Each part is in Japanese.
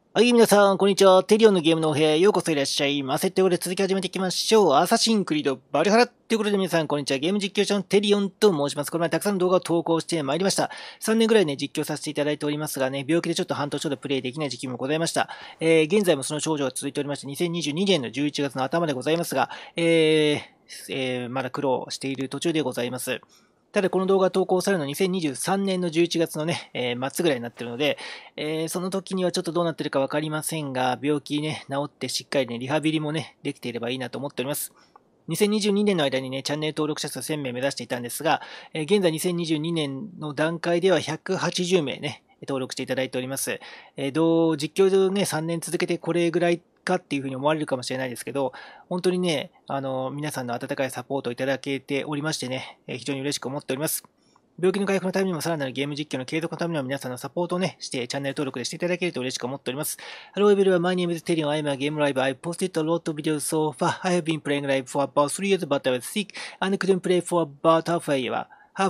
はい、皆さん、こんにちは。テリオンのゲームのお部屋へようこそいらっしゃいませ。ということで続き始めていきましょう。アサシンクリードバルハラということで皆さん、こんにちは。ゲーム実況者のテリオンと申します。この前たくさんの動画を投稿してまいりました。3年ぐらいね、実況させていただいておりますがね、病気でちょっと半年ほどプレイできない時期もございました。現在もその症状が続いておりまして、2022年の11月の頭でございますが、まだ苦労している途中でございます。ただこの動画が投稿されるのは2023年の11月のね、末ぐらいになっているので、その時にはちょっとどうなってるかわかりませんが、病気ね、治ってしっかりね、リハビリもね、できていればいいなと思っております。2022年の間にね、チャンネル登録者数1000名目指していたんですが、現在2022年の段階では180名ね、登録していただいております。実況でね、3年続けてこれぐらいかっていうふうに思われるかもしれないですけど、本当にね、皆さんの温かいサポートをいただけておりましてね、非常に嬉しく思っております。病気の回復のためにもさらなるゲーム実況の継続のためには皆さんのサポートをね、してチャンネル登録でしていただけると嬉しく思っております。Hello everyone, my name is Terion. I'm a game live. I posted a lot of videos so far. I have been playing live for about 3 years, but I was sick and couldn't play for about half a year.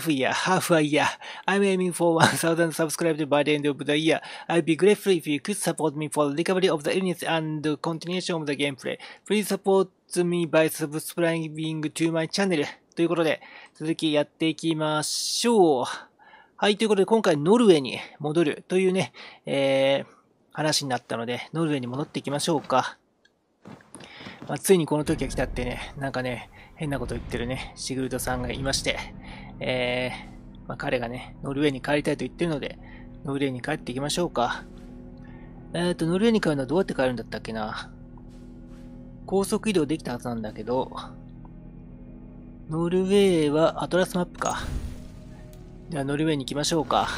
I'm aiming for 1,000 subscribers by the end of the year. I'd be grateful if you could support me for the recovery of the illness and the continuation of the gameplay. Please support me by subscribing to my channel. ということで、続きやっていきましょう。はい、ということで今回ノルウェーに戻るというね、話になったので、ノルウェーに戻っていきましょうか。ついにこの時が来たってね、なんかね、変なこと言ってるね、シグルドさんがいまして、彼がね、ノルウェーに帰りたいと言ってるので、ノルウェーに帰っていきましょうか。ノルウェーに帰るのはどうやって帰るんだったっけな。高速移動できたはずなんだけど、ノルウェーはアトラスマップか。ではノルウェーに行きましょうか。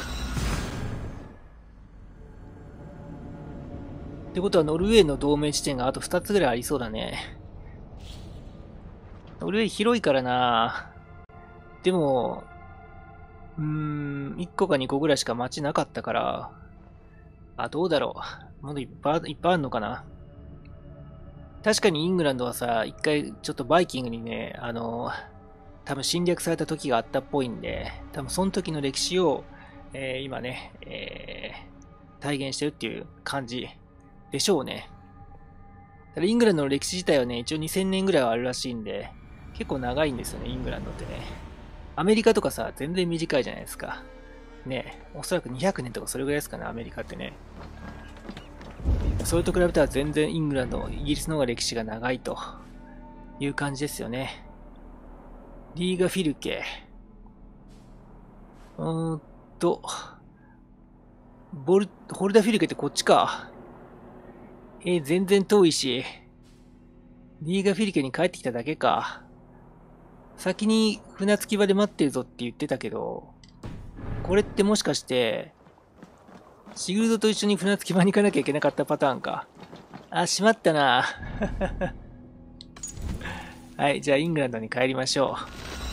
ってことはノルウェーの同盟地点があと2つぐらいありそうだね。ノルウェー広いからな。でも、1個か2個ぐらいしか街なかったから、どうだろう。まだいっぱいあるのかな。確かにイングランドはさ、一回ちょっとバイキングにね、多分侵略された時があったっぽいんで、多分その時の歴史を、今ね、体現してるっていう感じでしょうね。ただイングランドの歴史自体はね、一応2000年ぐらいはあるらしいんで、結構長いんですよね、イングランドってね。アメリカとかさ、全然短いじゃないですか。ね、おそらく200年とかそれぐらいですかね、アメリカってね。それと比べたら全然イングランド、イギリスの方が歴史が長いという感じですよね。リーガフィルケ。ホルダフィルケってこっちか。全然遠いし。リーガフィルケに帰ってきただけか。先に船着き場で待ってるぞって言ってたけど、これってもしかして、シグルドと一緒に船着き場に行かなきゃいけなかったパターンか。しまったな。はい、じゃあイングランドに帰りましょ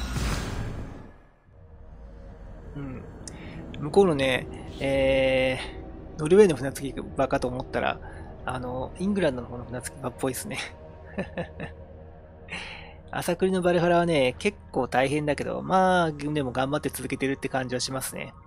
う。向こうのね、ノルウェーの船着き場かと思ったら、イングランドの方の船着き場っぽいですね。朝栗のバルハラはね、結構大変だけど、でも頑張って続けてるって感じはしますね。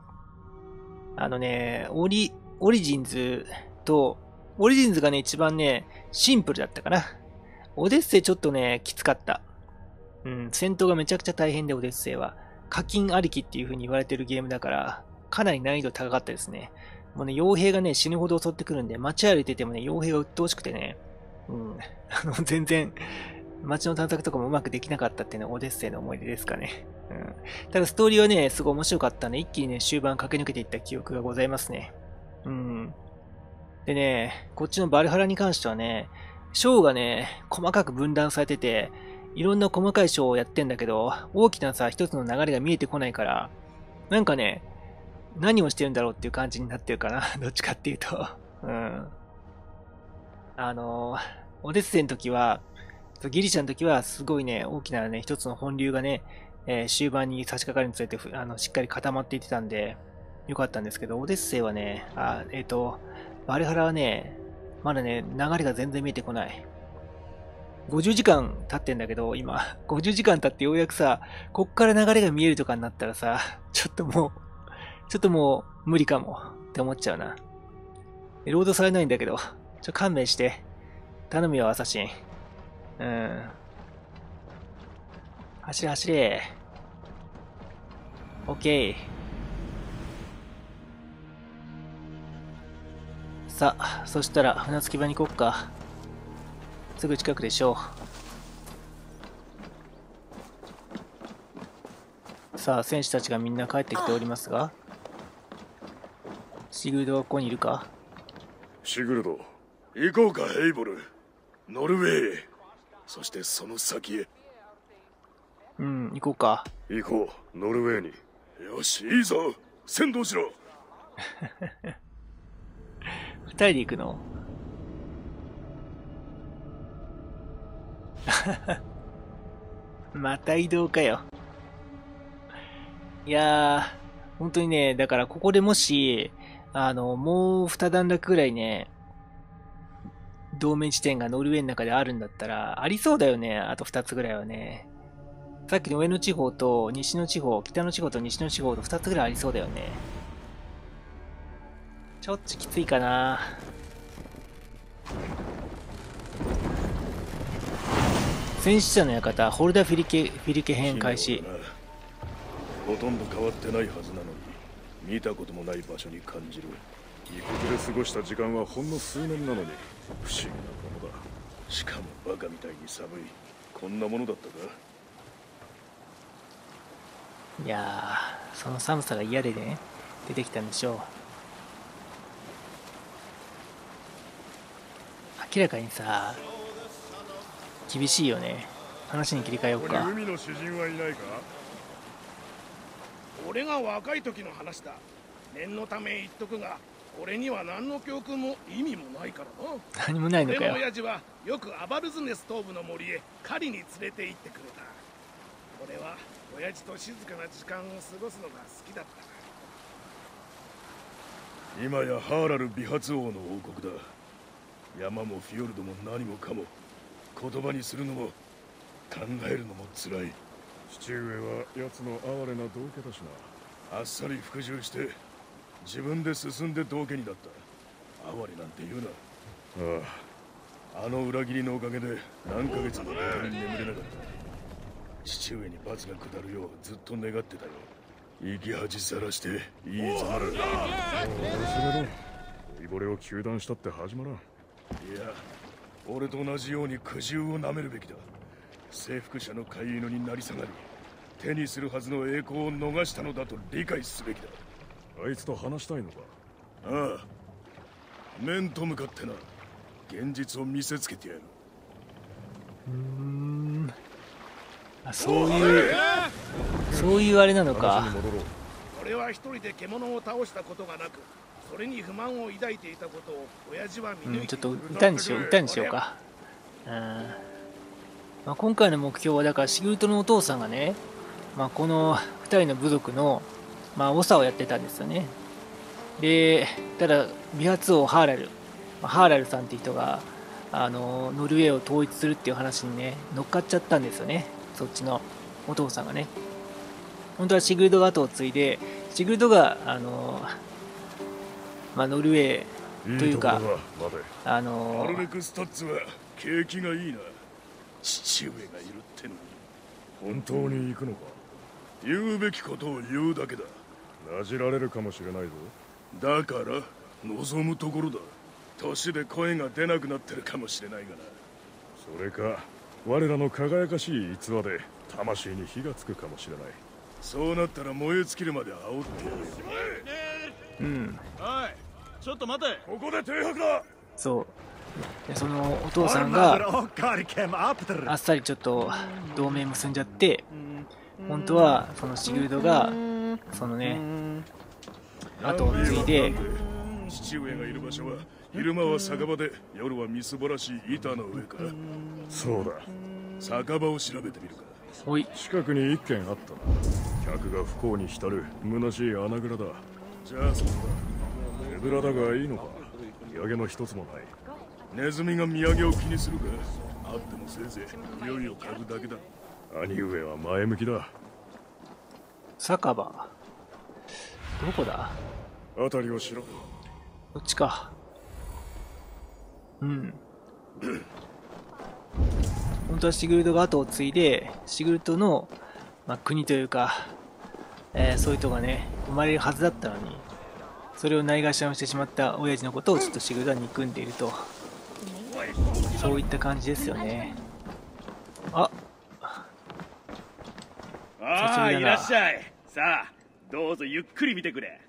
オリジンズがね、一番ね、シンプルだったかな。オデッセイちょっとね、きつかった。戦闘がめちゃくちゃ大変で、オデッセイは。課金ありきっていう風に言われてるゲームだから、かなり難易度高かったですね。もうね、傭兵がね、死ぬほど襲ってくるんで、街歩いててもね、傭兵が鬱陶しくてね、全然、街の探索とかもうまくできなかったっていうのはオデッセイの思い出ですかね。ただストーリーはね、すごい面白かったね。一気にね、終盤駆け抜けていった記憶がございますね。でね、こっちのバルハラに関してはね、章がね、細かく分断されてて、いろんな細かい章をやってんだけど、大きなさ、一つの流れが見えてこないから、なんかね、何をしてるんだろうっていう感じになってるかな。どっちかっていうと。オデッセイの時は、ギリシャの時はすごいね、大きなね、一つの本流がね、終盤に差し掛かるにつれて、しっかり固まっていってたんで、よかったんですけど、オデッセイはね、バルハラはね、まだね、流れが全然見えてこない。50時間経ってんだけど、今、50時間経ってようやくさ、こっから流れが見えるとかになったらさ、ちょっともう無理かもって思っちゃうな。 ロードされないんだけど。勘弁して。頼むよ、アサシン。うん。走れ走れ。オッケー。さあ、そしたら船着き場に行こっか。すぐ近くでしょう。さあ、選手たちがみんな帰ってきておりますが、シグルドはここにいるか？ シグルド、行こうか、ヘイボル。ノルウェーへ。そしてその先へ。 うん、行こうか。 行こう、ノルウェーに。よし、いいぞ。先導しろ。 二人で行くの？また移動かよ。いやー、本当にね、だからここでもし、もう二段落くらいね、同盟地点がノルウェーの中であるんだったら、ありそうだよね。あと二つぐらいはね。さっきの上の地方と西の地方、北の地方と西の地方と二つぐらいありそうだよね。ちょっときついかな。戦死者の館、ホルダフィルケ編開始。 ほとんど変わってないはずなのに、見たこともない場所に感じる。異国で過ごした時間はほんの数年なのに、不思議なものだ。しかもバカみたいに寒い。こんなものだったか。 いやー、その寒さが嫌でね、出てきたんでしょう。明らかにさ、厳しいよね。話に切り替えようか。 海の詩人はいないか？ 俺が若い時の話だ。念のため言っとくが、俺には何の教訓も意味もないからな。 何もないのかよ。 俺の親父はよくアバルズネス東部の森へ狩りに連れて行ってくれた。俺は親父と静かな時間を過ごすのが好きだった。 今やハーラル美髪王の王国だ。山もフィヨルドも何もかも言葉にするのも考えるのもつらい。父上は奴の哀れな道家だしな。あっさり服従して自分で進んで道家になった。哀れなんて言うな。ああ、あの裏切りのおかげで何ヶ月も本当に眠れなかった。父上に罰が下るようずっと願ってたよ。生き恥さらしていいぞなる。もう忘れろ。老いぼれを糾弾したって始まらん。いや、俺と同じように苦渋をなめるべきだ。征服者の飼い犬になり下がり、手にするはずの栄光を逃したのだと理解すべきだ。あいつと話したいのか？ああ、面と向かってな。現実を見せつけてやる。 そういうあれなのか。 俺は一人で獣を倒したことがなく、それに不満を抱いていたことを親父は見抜いている。 ちょっと歌にしようか。まあ、今回の目標はだからシグルトのお父さんがね、まあ、この2人の部族の、まあ、長をやってたんですよね。で、ただ美髪王ハーラル、ハーラルさんって人がノルウェーを統一するっていう話にね乗っかっちゃったんですよね。そっちのお父さんがね。本当はシグルドが後を継いで、シグルドがまあ、ノルウェーというかアルレクスタッツは景気がいいな。父上がいるってのに。本当に行くのか？言うべきことを言うだけだ。なじられるかもしれないぞ。だから望むところだ。年で声が出なくなってるかもしれないがな。それか我らの輝かしい逸話で魂に火がつくかもしれない。そうなったら燃え尽きるまで煽ってやるよ。 うん。 おい、ちょっと待て。 ここで停泊だ。 そうで、そのお父さんがあっさりちょっと同盟結んじゃって、本当はそのシグルドがそのね後を継いで。 父上がいる場所は昼間は酒場で夜はみすぼらしい板の上か。そうだ、酒場を調べてみるか。 おい、 近くに一軒あったな。客が不幸に浸る虚しい穴蔵だ。じゃあそうだ。手ぶらだがいいのか？土産の一つもない。ネズミが土産を気にするか？あってもせいぜい匂いを嗅ぐだけだ。兄上は前向きだ。 酒場どこだ？ 辺りを調べろ。 こっちか。 うん。本当はシグルドが後を継いで、シグルドの、国というか、そういう人がね、生まれるはずだったのに、それをないがしろにしてしまった親父のことをちょっとシグルドは憎んでいると。そういった感じですよね。あ、 ああ、いらっしゃい。さあ、どうぞゆっくり見てくれ。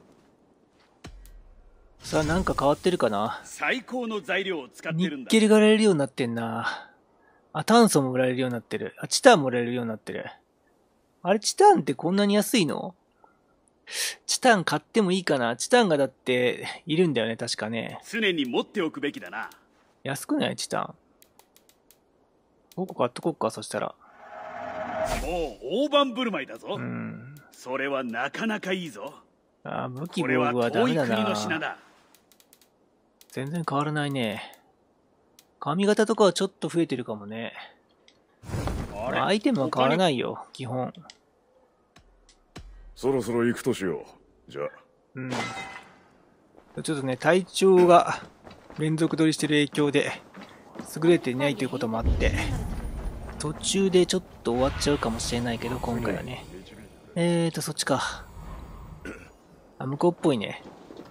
さあ、なんか変わってるかな。 最高の材料を使ってニるんだ。 ッケルが売られるようになってんな。あ、炭素も売られるようになってる。あ、チタンも売られるようになってる。あれ、チタンってこんなに安いの？チタン買ってもいいかな。チタンがだって、いるんだよね、確かね。 常に持っておくべきだな。 安くないチタン。5個買っとこっか、そしたら。 もう大盤振る舞いだぞ。 うん。 それはなかなかいいぞ。 あ、武器防具これははダメだ遠い国のな。 品だ。 全然変わらないね。髪型とかはちょっと増えてるかもね。アイテムは変わらないよ、基本。 そろそろ行くとしよう。じゃあ。 うん。ちょっとね、体調が連続取りしてる影響で、優れていないということもあって、途中でちょっと終わっちゃうかもしれないけど、今回はね。そっちか。あ、向こうっぽいね。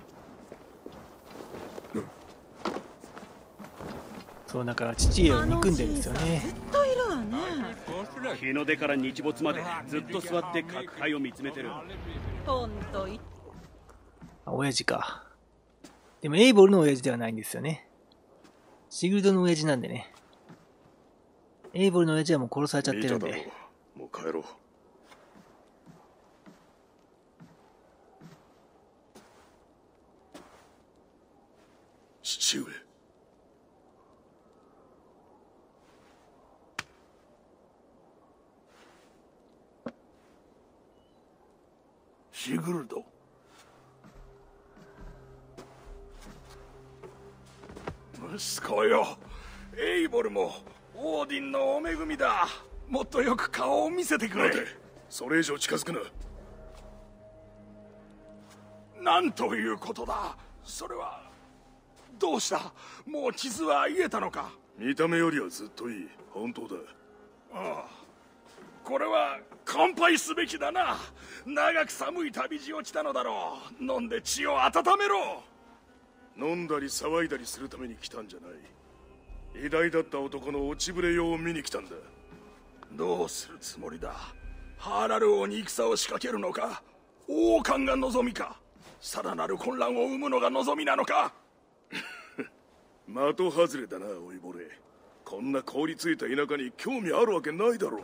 そう、だから父上を憎んでるんですよね。 日の出から日没までずっと座って角界を見つめてる。 親父か。でもエイボルの親父ではないんですよね。シグルドの親父なんでね。エイボルの親父はもう殺されちゃってるんで。 もう帰ろう。父上。 シグルド。息子よ、エイボルもオーディンのお恵みだ。もっとよく顔を見せてくれ。 待て、それ以上近づくな。 なんということだ。それはどうした？もう傷は癒えたのか？ 見た目よりはずっといい。本当だ。 ああ、これは乾杯すべきだな。長く寒い旅路を来たのだろう。飲んで血を温めろ。 飲んだり騒いだりするために来たんじゃない。偉大だった男の落ちぶれようを見に来たんだ。 どうするつもりだ？ハーラル王に戦を仕掛けるのか？王冠が望みか？さらなる混乱を生むのが望みなのか？ 的外れだな、老いぼれ。こんな凍りついた田舎に興味あるわけないだろ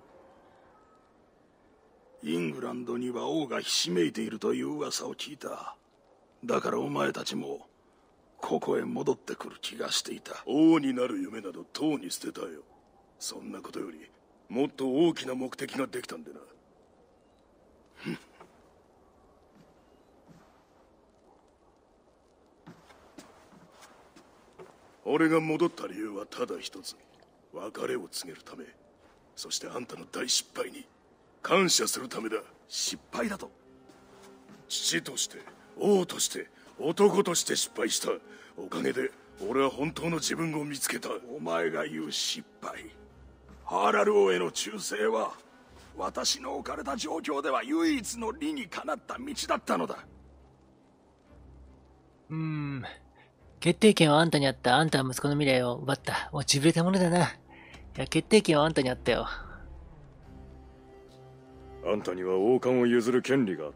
う。 イングランドには王がひしめいているという噂を聞いた。だからお前たちもここへ戻ってくる気がしていた。 王になる夢などとうに捨てたよ。そんなことよりもっと大きな目的ができたんでな。俺が戻った理由はただ一つ。別れを告げるため。そしてあんたの大失敗に感謝するためだ。 失敗だと？ 父として王として男として失敗した。おかげで俺は本当の自分を見つけた。 お前が言う失敗。ハーラル王への忠誠は私の置かれた状況では唯一の理にかなった道だったのだ。 決定権はあんたにあった。あんたは息子の未来を奪った。落ちぶれたものだな。いや、決定権はあんたにあったよ。 あんたには王冠を譲る権利があった。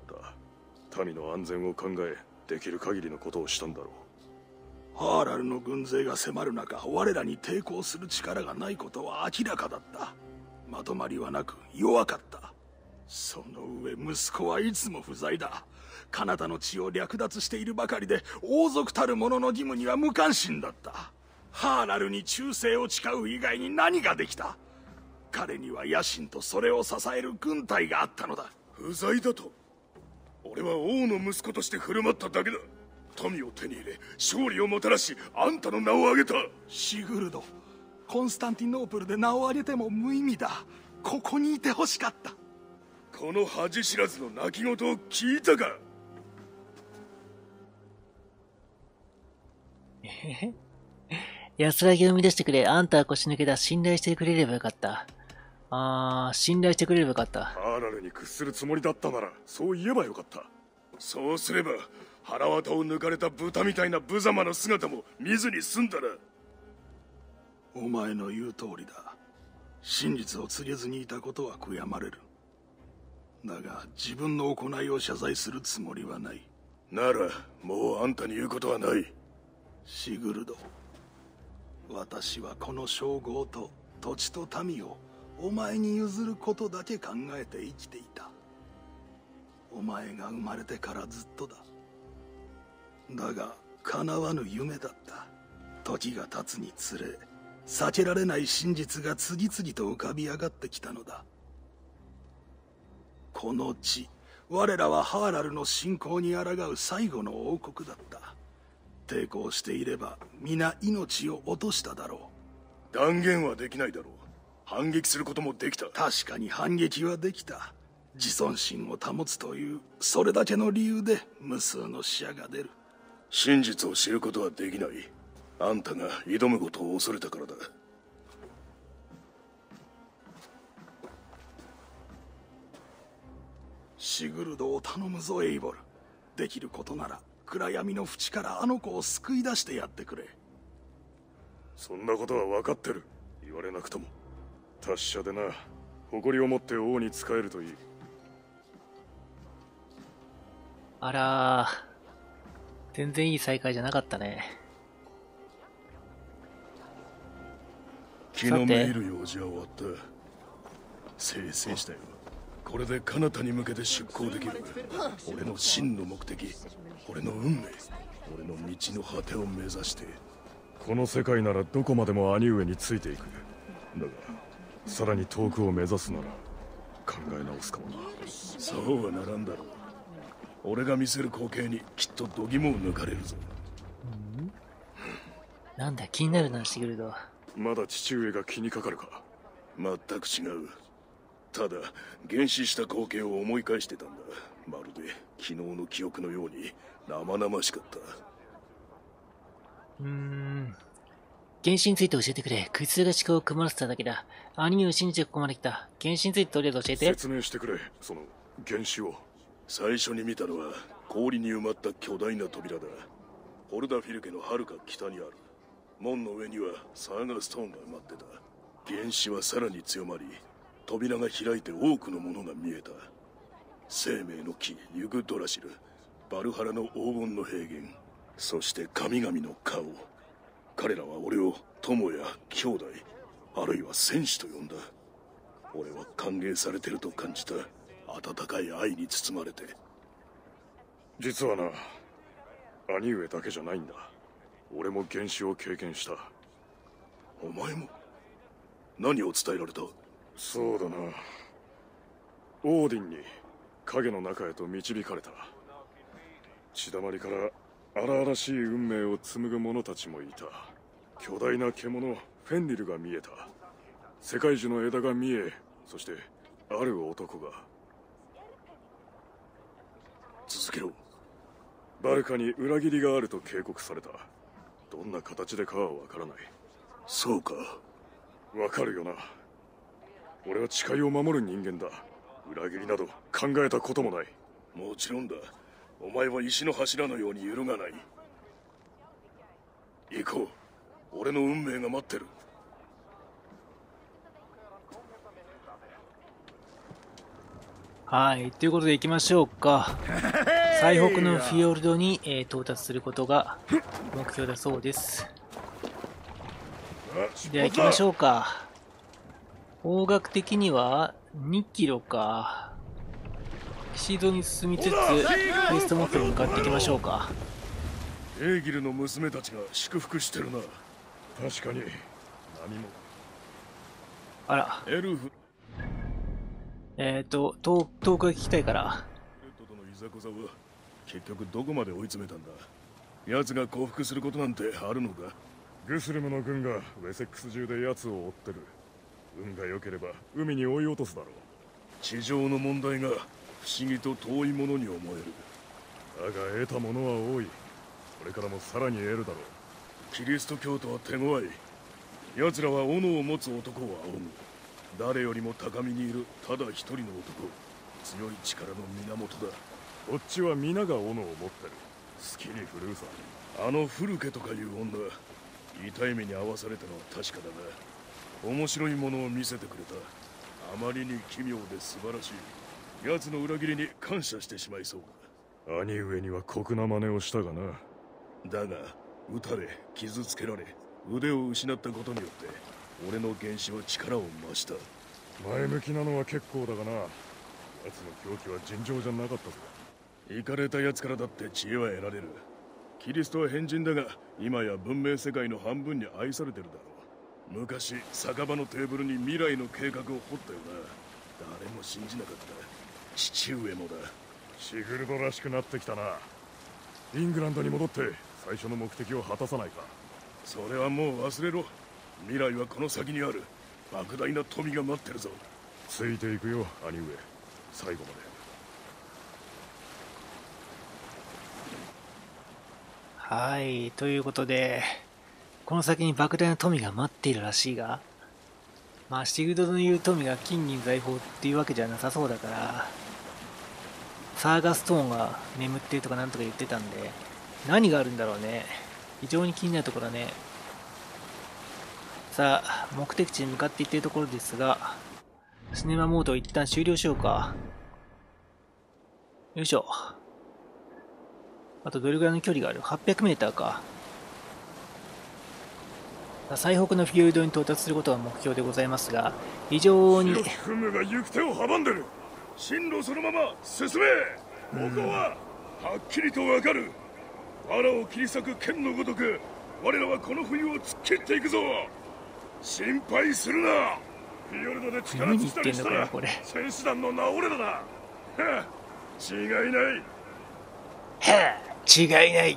民の安全を考え、できる限りのことをしたんだろう。ハーラルの軍勢が迫る中、我らに抵抗する力がないことは明らかだった。まとまりはなく弱かった。その上息子はいつも不在だ。彼方の血を略奪しているばかりで王族たる者の義務には無関心だった。ハーラルに忠誠を誓う以外に何ができた？彼には野心とそれを支える軍隊があったのだ。 不在だと？俺は王の息子として振る舞っただけだ。民を手に入れ勝利をもたらし、あんたの名を挙げた。 シグルド、コンスタンティノープルで名を挙げても無意味だ。ここにいてほしかった。 この恥知らずの泣き言を聞いたか？ 安らぎを生み出してくれ。あんたは腰抜けだ。信頼してくれればよかった。信頼してくれればよかった。 ハーラルに屈するつもりだったなら、そう言えばよかった。そうすれば、腹渡を抜かれた豚みたいな無様な姿も見ずに済んだな。 お前の言う通りだ。真実を告げずにいたことは悔やまれる。だが自分の行いを謝罪するつもりはない。 ならもうあんたに言うことはない。 シグルド、私はこの称号と土地と民をお前に譲ることだけ考えて生きていた。お前が生まれてからずっとだ。だが叶わぬ夢だった。時が経つにつれ避けられない真実が次々と浮かび上がってきたのだ。この地、我らはハーラルの侵攻に抗う最後の王国だった。抵抗していれば皆命を落としただろう。断言はできないだろう。反撃することもできた。 確かに反撃はできた。自尊心を保つというそれだけの理由で無数の死者が出る。 真実を知ることはできない。あんたが挑むことを恐れたからだ。 シグルドを頼むぞ、エイボル。できることなら暗闇の淵からあの子を救い出してやってくれ。 そんなことは分かってる。言われなくとも。達者でな。誇りを持って王に仕えるといい。 あらー、全然いい再会じゃなかったね。 気のめいる用事は終わった。せいせいしたよ。これで彼方に向けて出航できる。俺の真の目的、俺の運命、俺の道の果てを目指して。この世界ならどこまでも兄上についていく。だがさらに遠くを目指すなら考え直すかもな。そうはならんだろう。俺が見せる光景にきっと度肝を抜かれるぞ。 なんだ気になるな、シグルド。 まだ父上が気にかかるか。全く違う。ただ原始した光景を思い返してたんだ。まるで昨日の記憶のように生々しかった。 原始について教えてくれ。苦痛が思考を曇らせただけだ。兄を信じてここまで来た。原始についてとりあえず教えて。 説明してくれ、その原始を。最初に見たのは氷に埋まった巨大な扉だ。ホルダフィル家の遥か北にある。門の上にはサーガストーンが埋まってた。原始はさらに強まり、扉が開いて多くのものが見えた。生命の木ユグドラシル、バルハラの黄金の平原、そして神々の顔。彼らは俺を友や兄弟、あるいは戦士と呼んだ。俺は歓迎されてると感じた。温かい愛に包まれて。実はな、兄上だけじゃないんだ。俺も原始を経験した。お前も何を伝えられた？そうだな、オーディンに影の中へと導かれた。血だまりから荒々しい運命を紡ぐ者たちもいた。巨大な獣フェンリルが見えた。世界樹の枝が見え、そしてある男が。続けろ。バルカに裏切りがあると警告された。どんな形でかはわからない。そうか。わかるよな。俺は誓いを守る人間だ。裏切りなど考えたこともない。もちろんだ。お前は石の柱のように揺るがない。行こう。俺の運命が待ってる。 はい、ということで行きましょうか。最北のフィヨルドに、到達することが目標だそうです。では行きましょうか。方角的には2キロか。シードに進みつつ、クエスト目標に向かっていきましょうか。 エーギルの娘たちが祝福してるな。確かに何も。 あら。 エルフ。 遠くが聞きたいから。 レッドとのいざこざは結局どこまで追い詰めたんだ。奴が降伏することなんてあるのか。グスルムの軍がウェセックス中で奴を追ってる。運が良ければ海に追い落とすだろう。地上の問題が不思議と遠いものに思える。だが得たものは多い。これからもさらに得るだろう。 キリスト教とは手強い。奴らは斧を持つ男を仰ぐ。誰よりも高みにいるただ一人の男。強い力の源だ。こっちは皆が斧を持ってる。好きに振るうさ。あの古家とかいう女、痛い目に遭わされたのは確かだが、面白いものを見せてくれた。あまりに奇妙で素晴らしい。奴の裏切りに感謝してしまいそうだ。兄上には酷な真似をしたがな。だが撃たれ傷つけられ腕を失ったことによって俺の原始は力を増した。前向きなのは結構だがな。奴の狂気は尋常じゃなかったぞ。イカれた奴からだって知恵は得られる。キリストは変人だが今や文明世界の半分に愛されてるだろう。昔酒場のテーブルに未来の計画を彫ったよな。誰も信じなかった。父上もだ。シグルドらしくなってきたな。イングランドに戻って最初の目的を果たさないか。それはもう忘れろ。未来はこの先にある。莫大な富が待ってるぞ。ついていくよ兄上、最後まで。 はい、ということで、この先に莫大な富が待っているらしいが、まあシグルドの言う富が金銀財宝っていうわけじゃなさそうだから、サーガストーンが眠ってるとかなんとか言ってたんで、何があるんだろうね。非常に気になるところだね。さあ、目的地に向かっていっているところですが、シネマモードを一旦終了しようか。よいしょ。あとどれぐらいの距離がある？ 800 メーターか。最北のフィヨルドに到達することが目標でございますが、非常にフムが行く手を阻んでる。進路そのまま進め。ここははっきりとわかる。藁を切り裂く剣のごとく我らはこの冬を突っ切っていくぞ。心配するな。フィヨルドで力尽きたりしたら戦士団の名折れだな。はあ、違いない。 はあ、違いない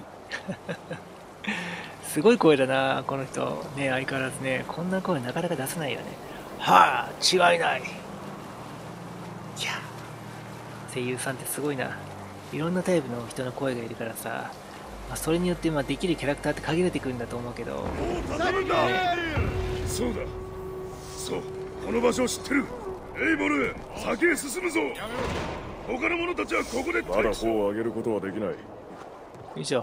すごい声だなこの人ね。相変わらずね、こんな声なかなか出せないよね。はあ、違いない。いや、声優さんってすごいな。いろんなタイプの人の声がいるからさ、まあ、それによってまあできるキャラクターって限られてくるんだと思うけど、 もう戦うんだ。そうだ、そう、この場所を知ってる。エイボル、先へ進むぞ。他の者たちはここでまだ砲を上げることはできない。よいしょ。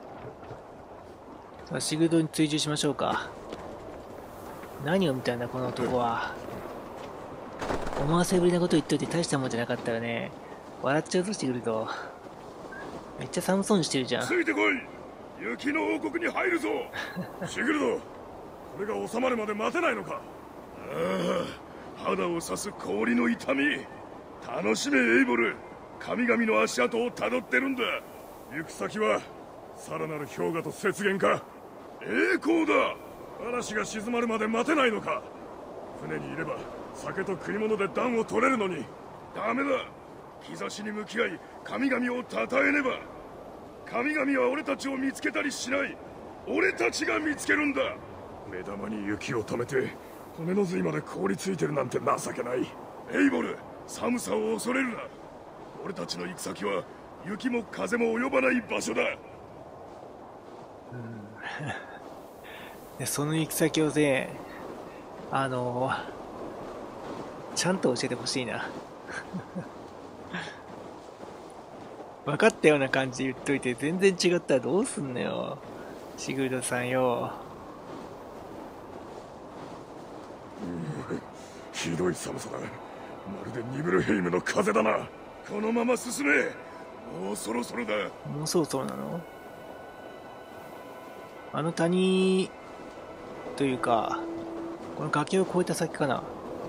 さあシグルドに追従しましょうか。何を見たんだこの男は。思わせぶりなこと言っといて大したもんじゃなかったらね、笑っちゃうぞシグルド。めっちゃ寒そうにしてるじゃん。 ついてこい。雪の王国に入るぞシグルド、これが収まるまで待てないのか。ああ、肌を刺す氷の痛み。楽しめエイボル。神々の足跡をたどってるんだ。行く先はさらなる氷河と雪原か。栄光だ。嵐が静まるまで待てないのか。船にいれば酒と食い物で暖を取れるのに。ダメだ。兆しに向き合い神々を称えねば。神々は俺たちを見つけたりしない。俺たちが見つけるんだ。目玉に雪を止めて骨の髄まで凍りついてるなんて情けない。エイボル、寒さを恐れるな。俺たちの行く先は雪も風も及ばない場所だ。 でその行き先をね、ちゃんと教えてほしいな分かったような感じで言っといて全然違ったらどうすんのよシグルドさんよ。 ひどい寒さだ。まるでニブルヘイムの風だな。このまま進め。もうそろそろだ。 もうそろそろなの？あの谷というかこの崖を越えた先かな。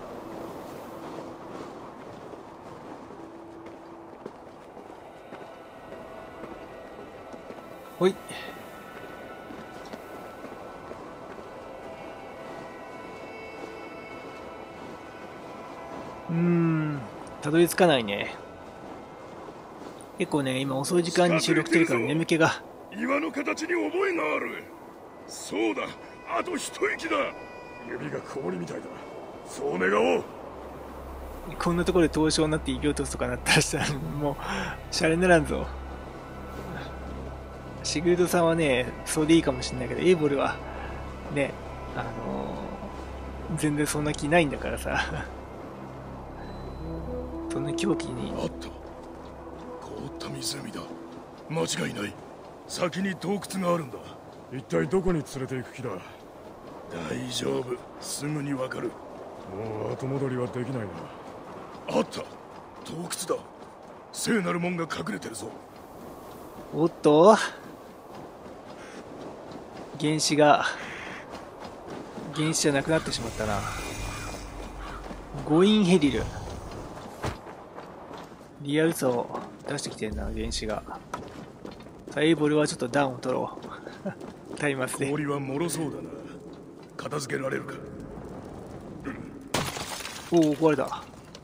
ほい。たどり着かないね。結構ね、今遅い時間に収録してるから眠気が。 岩の形に覚えがある。そうだ、あと一息だ。指が氷みたいだ。そう願おう。 こんなところで凍傷になって息を落とすとかなったらしたらもうシャレにならんぞ。 シグルドさんはね、そうでいいかもしれないけど、エイボルは、ね、全然そんな気ないんだからさ。そんな狂気に。 あった。凍った湖だ。間違いない。先に洞窟があるんだ。 一体どこに連れて行く気だ。 大丈夫。すぐにわかる。 もう後戻りはできないな。 あった。洞窟だ。聖なる門が隠れてるぞ。 おっと、原子じゃなくなってしまったな。ゴインヘリル。リアルさを出してきてるな、原子が。さあ、エイボルはちょっとダウンを取ろう。タイマスで。 氷は脆そうだな。片付けられるか。 おお、壊れた。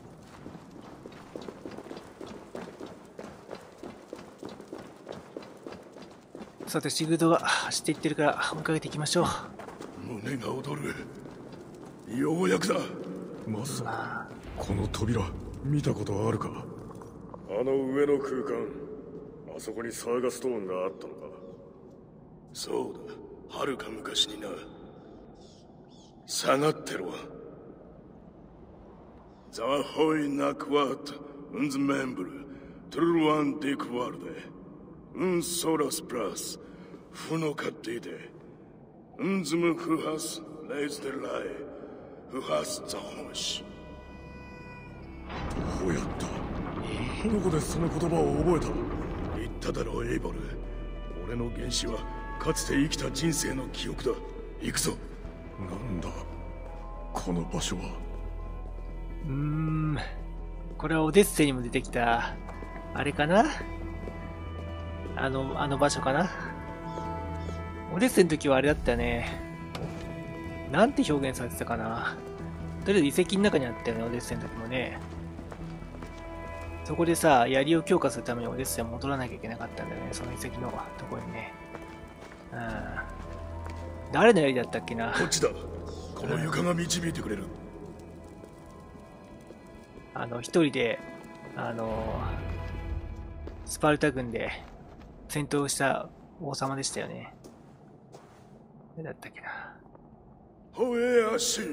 さて、シグルドが走っていってるから追いかけていきましょう。 胸が躍る。ようやくだ。 まさかこの扉見たことあるか。 あの上の空間、あそこにサーガストーンがあったのか。 そうだ、はるか昔にな。下がってろ。ザホイナクワート、ウンズメンブル、トゥルワンディクワルデ、ウンソラスプラス、フノカティデ、ウンズムフハス、レイズデライ、フハスザホシ。 どうやった？どこでその言葉を覚えた？ 言っただろう、エイボル。俺の原始はかつて生きた人生の記憶だ。行くぞ。 なんだこの場所は。 これはオデッセイにも出てきたあれかな。あの場所かな。オデッセイの時はあれだったよね。なんて表現されてたかな。とりあえず遺跡の中にあったよね、オデッセイの時もね。そこでさ、槍を強化するためにオデッセイは戻らなきゃいけなかったんだよね、その遺跡のところにね。誰の槍だったっけな。 こっちだ。この床が導いてくれる。 一人で、スパルタ軍で戦闘した王様でしたよね。誰だったっけな。 ほえあし。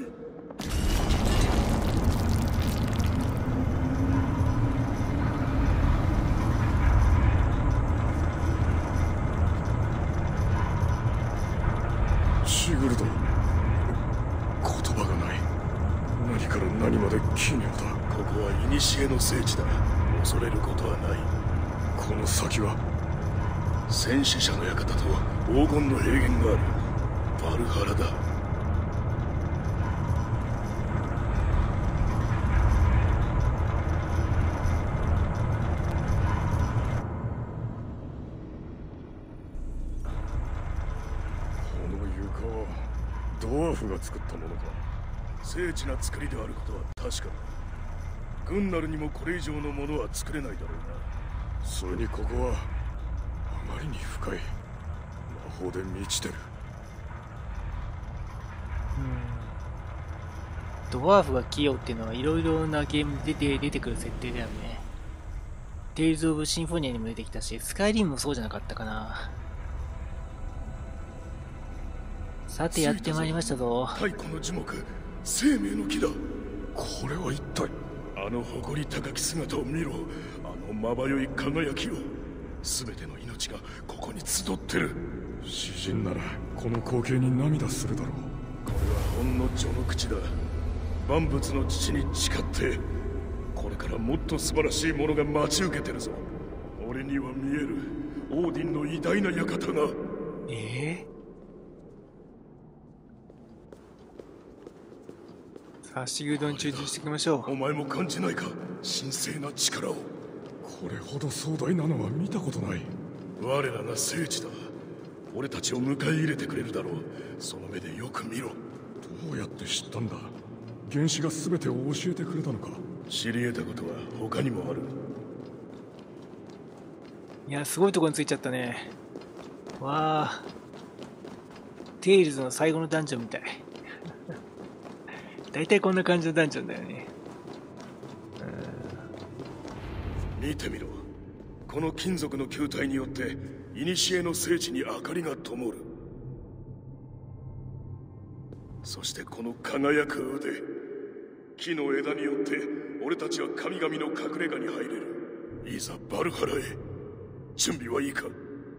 シグルド、言葉がない。何から何まで奇妙だ。 ここは古の聖地だ。恐れることはない。 この先は戦死者の館と黄金の平原があるバルハラだ。 ドワーフが作ったものか。 精緻な作りであることは確かだ。グンナルにもこれ以上のものは作れないだろうな。 それにここはあまりに深い。魔法で満ちてる。 ドワーフが器用っていうのはいろいろなゲームで出てくる設定だよね。テイルズ・オブ・シンフォニアにも出てきたし、スカイリムもそうじゃなかったかな。さてやってまいりましたぞ。 太古の樹木、生命の木だ。 これは一体。 あの誇り高き姿を見ろ。あのまばゆい輝きを。全ての命がここに集ってる。 詩人ならこの光景に涙するだろう。 これはほんの序の口だ。万物の父に誓って、これからもっと素晴らしいものが待ち受けてるぞ。俺には見えるオーディンの偉大な館が。 さあ、シグルドに注入していきましょう。 お前も感じないか、神聖な力を。 これほど壮大なのは見たことない。 我らが聖地だ。俺たちを迎え入れてくれるだろう。その目でよく見ろ。 どうやって知ったんだ。原始が全てを教えてくれたのか。 知り得たことは他にもある。 いや、すごいところに着いちゃったね。わあ、テイルズの最後のダンジョンみたい。大体こんな感じのダンジョンだよね。 見てみろ。この金属の球体によって古の聖地に明かりが灯る。そしてこの輝く腕、木の枝によって俺たちは神々の隠れ家に入れる。いざバルハラへ。準備はいいか？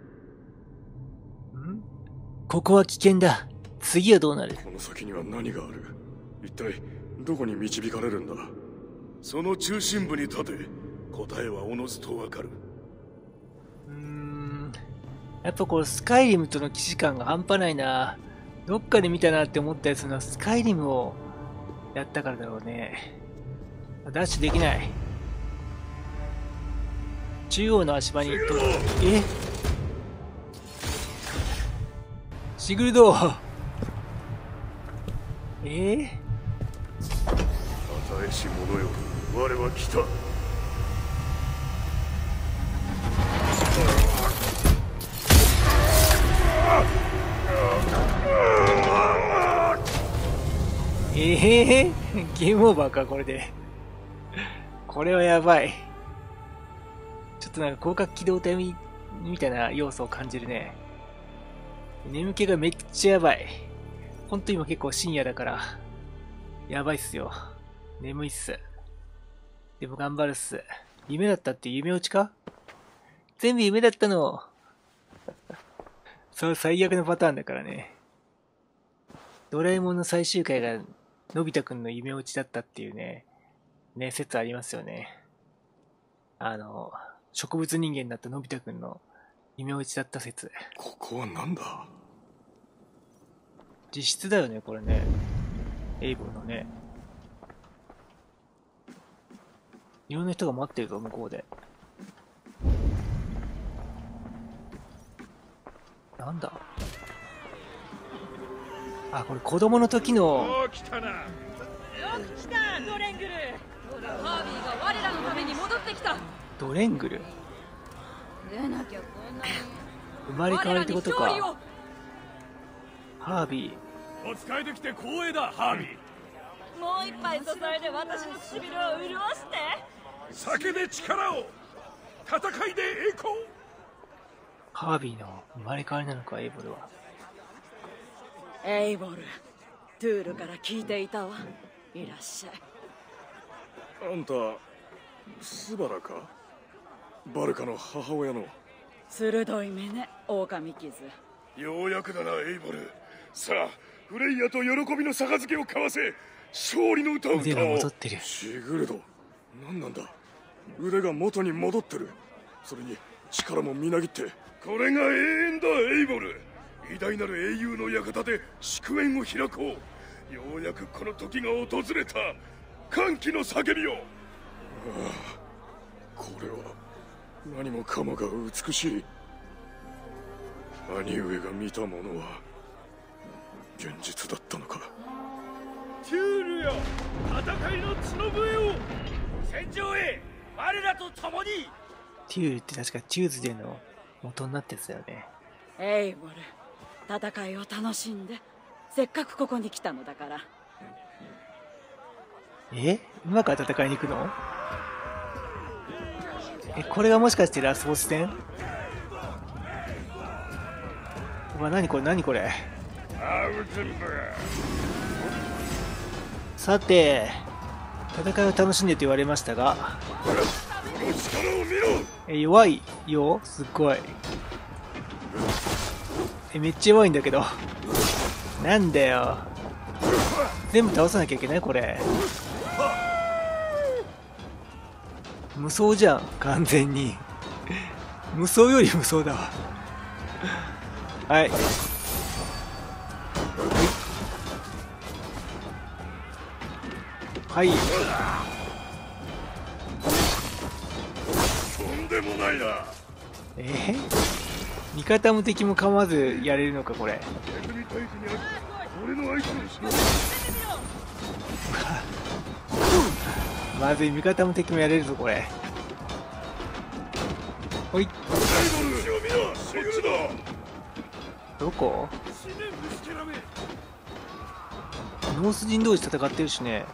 ここは危険だ。次はどうなる？ この先には何がある？一体どこに導かれるんだ？ その中心部に立て。答えはおのずとわかる。 やっぱこれスカイリムとの既視感が半端ないな。どっかで見たなって思ったやつのスカイリムをやったからだろうね。ダッシュできない。中央の足場にシグルド与えし者よ、我は来た。 ゲームオーバーか、これで。これはやばい。ちょっとなんか広角機動隊みたいな要素を感じるね。眠気がめっちゃやばい。ほんと今結構深夜だから、やばいっすよ。眠いっす。でも頑張るっす。夢だったって夢落ちか？全部夢だったの。そう、最悪のパターンだからね。ドラえもんの最終回がのび太くんの夢落ちだったっていうね、説ありますよね。植物人間になったのび太くんの夢落ちだった説。 ここはなんだ？ 実質だよね、これね。エイボルのね。いろんな人が待ってるぞ、向こうで。なんだ？あ、これ子供の時の。 来たな。 よく来た、ドレングル。ハービーが我らのために戻ってきた。 ドレングル？ 出なきゃこんなに生まれ変わりってことか。ハービお使いできて光栄だ、ハービー。 もう一杯注いで私の唇を潤して。 酒で力を、戦いで栄光。 ハービーの生まれ変わりなのか、エイボルは。 エイボル、トゥールから聞いていたわ。いらっしゃい。 あんたスバラか？バルカの母親の。 鋭い目ね、狼傷。 ようやくだな、エイボル。さあ、フレイヤと喜びの杯を交わせ、勝利の歌を腕歌おう。 が戻ってる。 シグルド、何なんだ？腕が元に戻ってる。それに力もみなぎって。 これが永遠だ、エイボル。偉大なる英雄の館で祝宴を開こう。ようやくこの時が訪れた。歓喜の叫びを。 これは何もかもが美しい。兄上が見たものは現実だったのか。 トゥールよ、戦いの角笛を。戦場へ、我らと共に。 テュールって確かチューズデーの元になってやつだよね。 エイボル、戦いを楽しんで。せっかくここに来たのだから。 うまく戦いに行くの？これがもしかしてラスボス戦？うわ、何これ何これ。さて、戦いを楽しんでと言われましたが、弱いよ、すっごい。めっちゃ弱いんだけど。なんだよ。全部倒さなきゃいけないこれ。無双じゃん、完全に。無双より無双だわ。はい。はい。 とんでもないな。 味方も敵も構わずやれるのかこれ。 ネズミ退治にあり、俺の相手をしろ。 まずい、味方も敵もやれるぞこれ。ほい。どこ？ノース人同士戦ってるしね。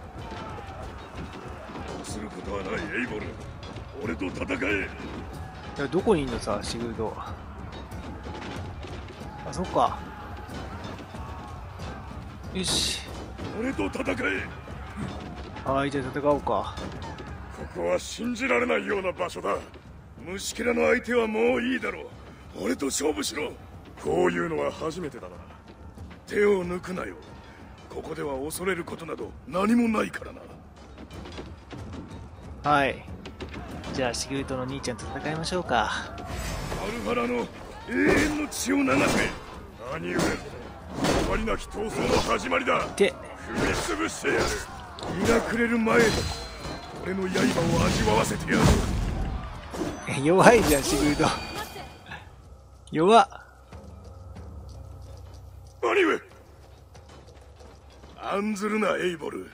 することはない、エイボル。俺と戦え。 いや、どこにいんのさ、シグルド。あ、そっか。よし。 俺と戦え。 はい、じゃあ戦おうか。 ここは信じられないような場所だ。虫けらの相手はもういいだろう。俺と勝負しろ。 こういうのは初めてだな。 手を抜くなよ。ここでは恐れることなど何もないからな。 はい。じゃあシグルドの兄ちゃんと戦いましょうか。 アルファラの永遠の血を流せ。 兄上、終わりなき闘争の始まりだ。 で、 踏み潰してやる。 日が暮れる前に俺の刃を味わわせてやる。 弱いじゃん、シグルド。弱っ。 兄上、案ずるなエイボル。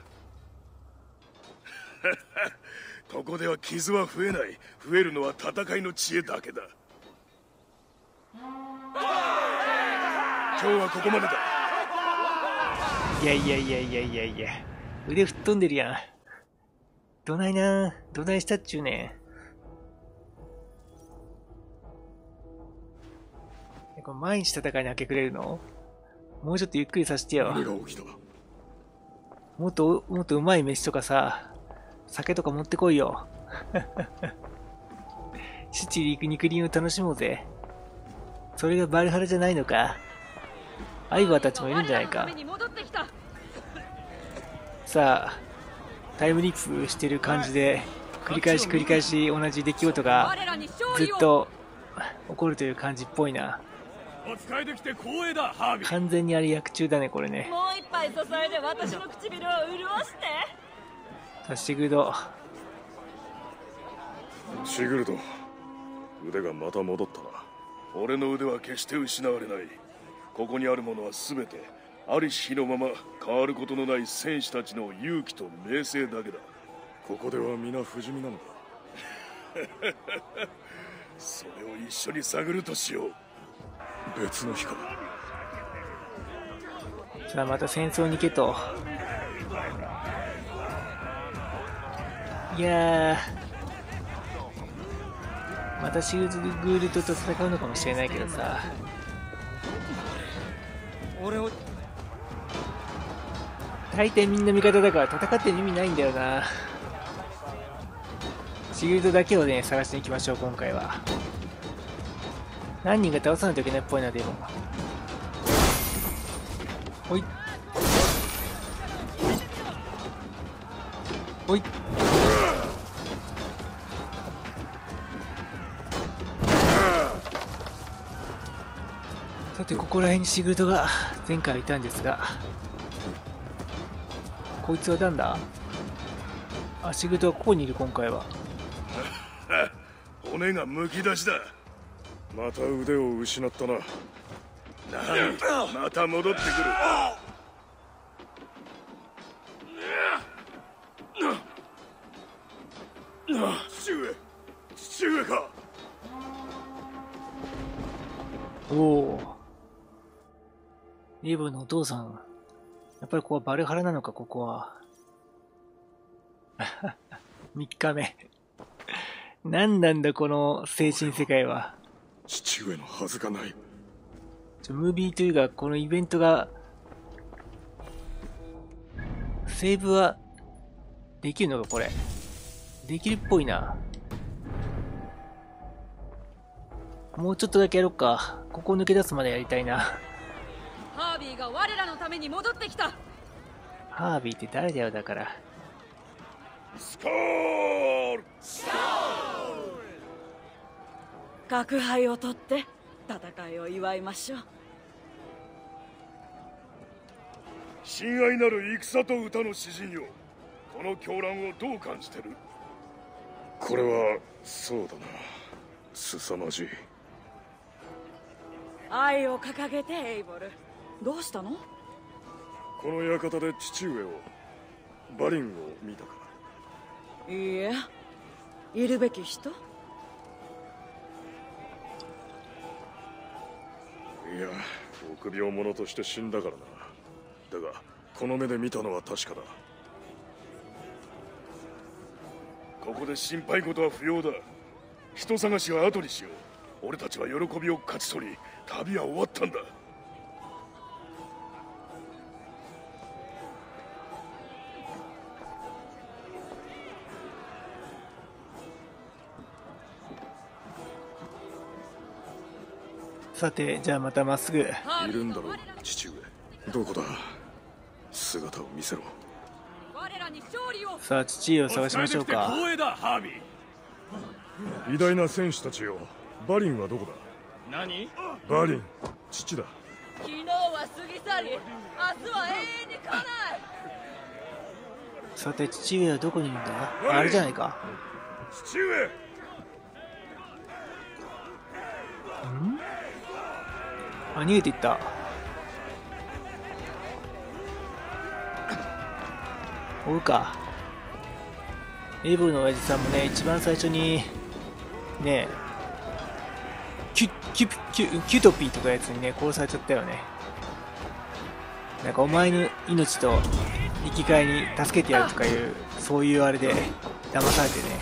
ここでは傷は増えない。増えるのは戦いの知恵だけだ。今日はここまでだ。 いやいやいやいやいやいや。腕吹っ飛んでるやん。どないな。どないしたっちゅうねん。これ毎日戦いに明け暮れるの？もうちょっとゆっくりさせてよ。 何が起きた？ もっとうまい飯とかさ、酒とか持ってこいよ。七里肉林を楽しもうぜ。それがバルハラじゃないのか。アイバーたちもいるんじゃないか。さあ、タイムリープしてる感じで、繰り返し同じ出来事がずっと起こるという感じっぽいな。 お使いできて光栄だ、ハービー。 完全にあれ役中だね、これね。 もう一杯注いで私の唇を潤して。 さあ、シグルド。 シグルド、腕がまた戻ったな。 俺の腕は決して失われない。ここにあるものは全てありし日のまま変わることのない戦士たちの勇気と名声だけだ。 ここでは皆不死身なのか。 それを一緒に探るとしよう。 別の日か。 さあ、また戦争に行けと。いやー、またシグルドと戦うのかもしれないけどさ。大体みんな味方だから戦ってる意味ないんだよな。シグルドだけをね、探しに行きましょう、今回は。何人か倒さないといけないっぽいな、でも。ほい。ほい。さて、ここら辺にシグルドが前回いたんですが、こいつはなんだ？あ、シグルドはここにいる、今回は。 骨がむき出しだ。 また腕を失ったな。 また戻ってくる。 父上か。 おお。リブのお父さん。やっぱりここはバルハラなのか、ここは。3日目。何なんだ、この精神世界は。 父上のはずがない。 ムービーというか、このイベントが、セーブは、できるのか、これ。できるっぽいな。もうちょっとだけやろっか。ここ抜け出すまでやりたいな。 ハービーが我らのために戻ってきた。 ハービーって誰だよ、だから。 スコール。 角杯を取って戦いを祝いましょう。 親愛なる戦と歌の詩人よ、この狂乱をどう感じてる？ これはそうだな、凄まじい。 愛を掲げてエイボル、どうしたの？ この館で父上を、バリンを見たか？ いいえ、いるべき人？ いや、臆病者として死んだからな。だがこの目で見たのは確かだ。 ここで心配事は不要だ。 人探しは後にしよう。俺たちは喜びを勝ち取り、旅は終わったんだ。 さて、じゃあまたまっすぐ。 いるんだろう、父上。どこだ。姿を見せろ。 さあ、父上を探しましょうか。 光栄だ、ハービー。 偉大な戦士たちよ。バリンはどこだ。 何？ バリン、父だ。 昨日は過ぎ去り、明日は永遠に来ない。 さて、父上はどこにいるんだ。あれじゃないか。 父上。 あ、逃げていった。追うか。エイボルの親父さんもね、一番最初にね、キュトピーとかやつにね、殺されちゃったよね。なんかお前の命と引き換えに助けてやるとかいう、そういうあれで騙されてね。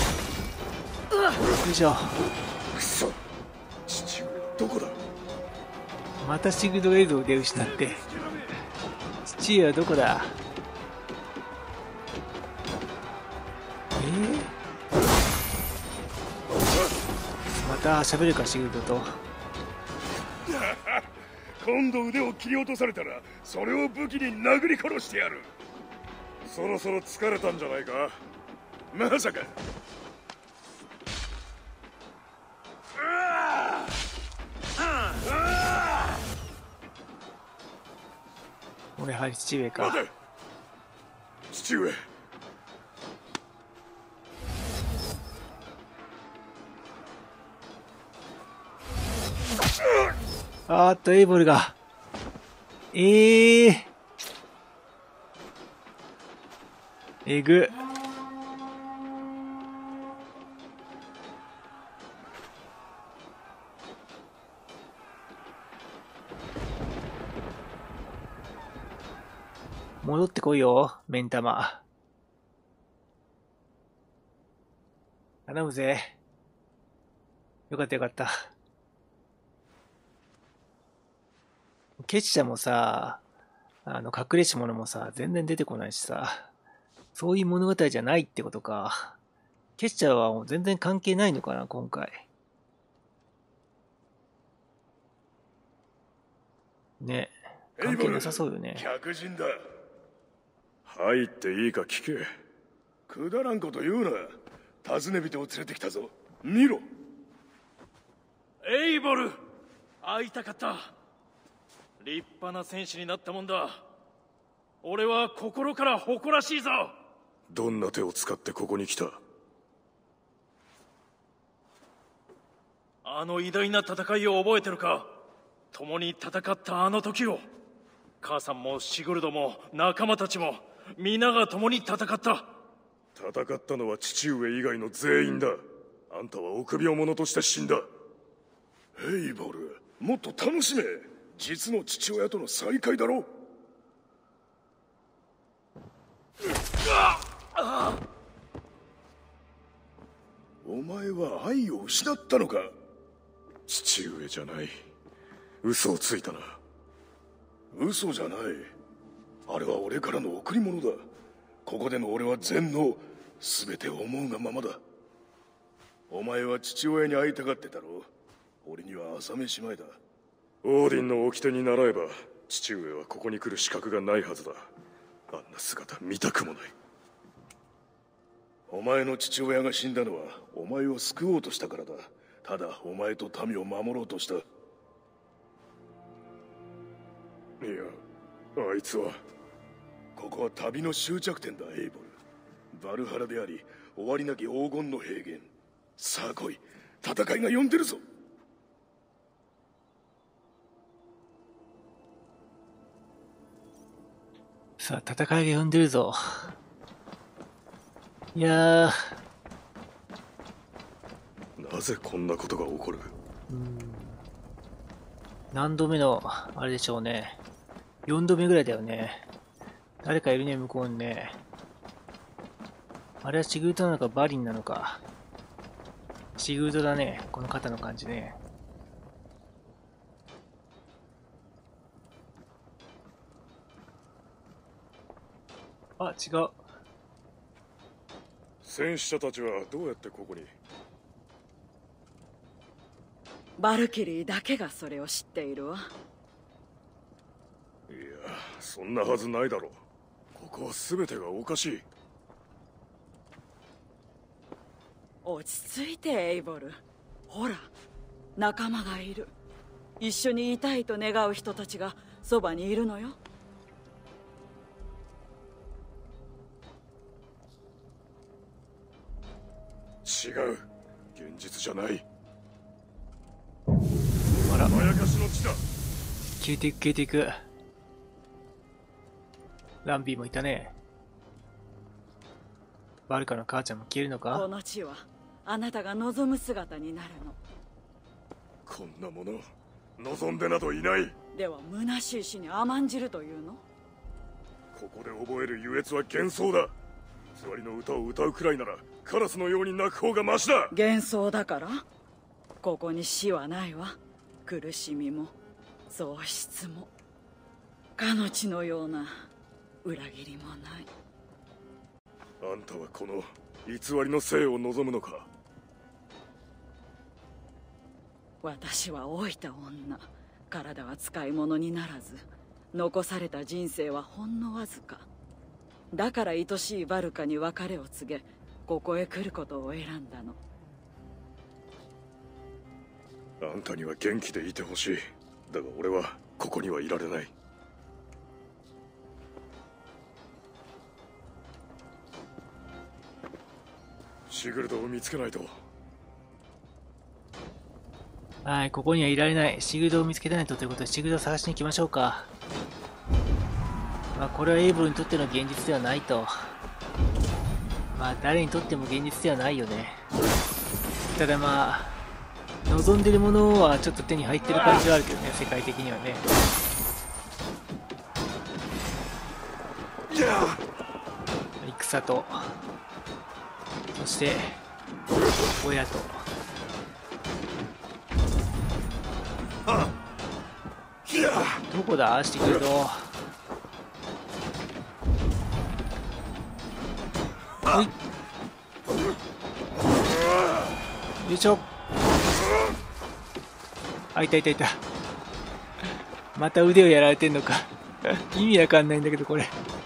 よいしょ。 くそ、父上どこだ。 またシグド映像で失って。父上はどこだ。また喋るか、シグルドと。 今度腕を切り落とされたら、それを武器に殴り殺してやる。 そろそろ疲れたんじゃないか。 まさか。 俺やはり父上か。 待て、父上。 エイボルが。えぐ。戻ってこいよ、目ん玉。頼むぜ。よかったよかった。結社もさ、隠れし者もさ、全然出てこないしさ、そういう物語じゃないってことか。結社はもう全然関係ないのかな、今回。ね、関係なさそうよね。 客人だ。 入っていいか聞け。 くだらんこと言うな。尋ね人を連れてきたぞ。見ろ。 エイボル、会いたかった。立派な戦士になったもんだ。俺は心から誇らしいぞ。 どんな手を使ってここに来た。 あの偉大な戦いを覚えてるか。共に戦ったあの時を。母さんもシグルドも仲間たちも皆が共に戦った。 戦ったのは父上以外の全員だ。あんたは臆病者として死んだ。 エイボル、もっと楽しめ。実の父親との再会だろ。お前は愛を失ったのか。 父上じゃない。嘘をついたな。 嘘じゃない。あれは俺からの贈り物だ。ここでの俺は全能、全て思うがままだ。お前は父親に会いたがってたろ。俺には朝飯前だ。 オーディンの掟に倣えば父上はここに来る資格がないはずだ。あんな姿見たくもない。 お前の父親が死んだのはお前を救おうとしたからだ。ただお前と民を守ろうとした。いや、 あいつは。 ここは旅の終着点だ、エイボル。バルハラであり終わりなき黄金の平原。さあ来い、戦いが呼んでるぞ。 さあ、戦いが呼んでるぞ。いやなぜこんなことが起こる。 何度目の、あれでしょうね。4度目ぐらいだよね。誰かいるね、向こうにね。あれはシグルトなのか、バリンなのか。 シグルドだね、この肩の感じね。あ、違う。 戦死者たちはどうやってここに？ バルキリーだけがそれを知っているわ。 いや、そんなはずないだろう。ここは全てがおかしい。 落ち着いてエイボル。ほら、仲間がいる。一緒にいたいと願う人たちがそばにいるのよ。 違う、現実じゃない。 あら、 まやかしの地だ。 消えていく消えていく。ランビーもいたね。バルカの母ちゃんも消えるのこか？ の地はあなたが望む姿になるの。 こんなもの望んでなどいない。 では虚しい死に甘んじるというの？ ここで覚える優越は幻想だ。偽りの歌を歌うくらいならカラスのように鳴く方がマシだ。 幻想だから？ここに死はないわ。苦しみも喪失も命のような裏切りもない。 あんたはこの偽りの生を望むのか？ 私は老いた女。体は使い物にならず、残された人生はほんのわずか。だから愛しいバルカに別れを告げ、ここへ来ることを選んだの。 あんたには元気でいてほしい。だが俺はここにはいられない。シグルドを見つけないと。 はい、ここにはいられない。シグルドを見つけたいということで、シグルドを探しに行きましょうか。まあ、これはエイブルにとっての現実ではないと。まあ、誰にとっても現実ではないよね。ただまあ、望んでるものはちょっと手に入ってる感じはあるけどね、世界的にはね。戦と、そして、親と。どこだシグルド。はい。よいしょ。あ、いたいたいた。また腕をやられてんのか。意味わかんないんだけど、これ。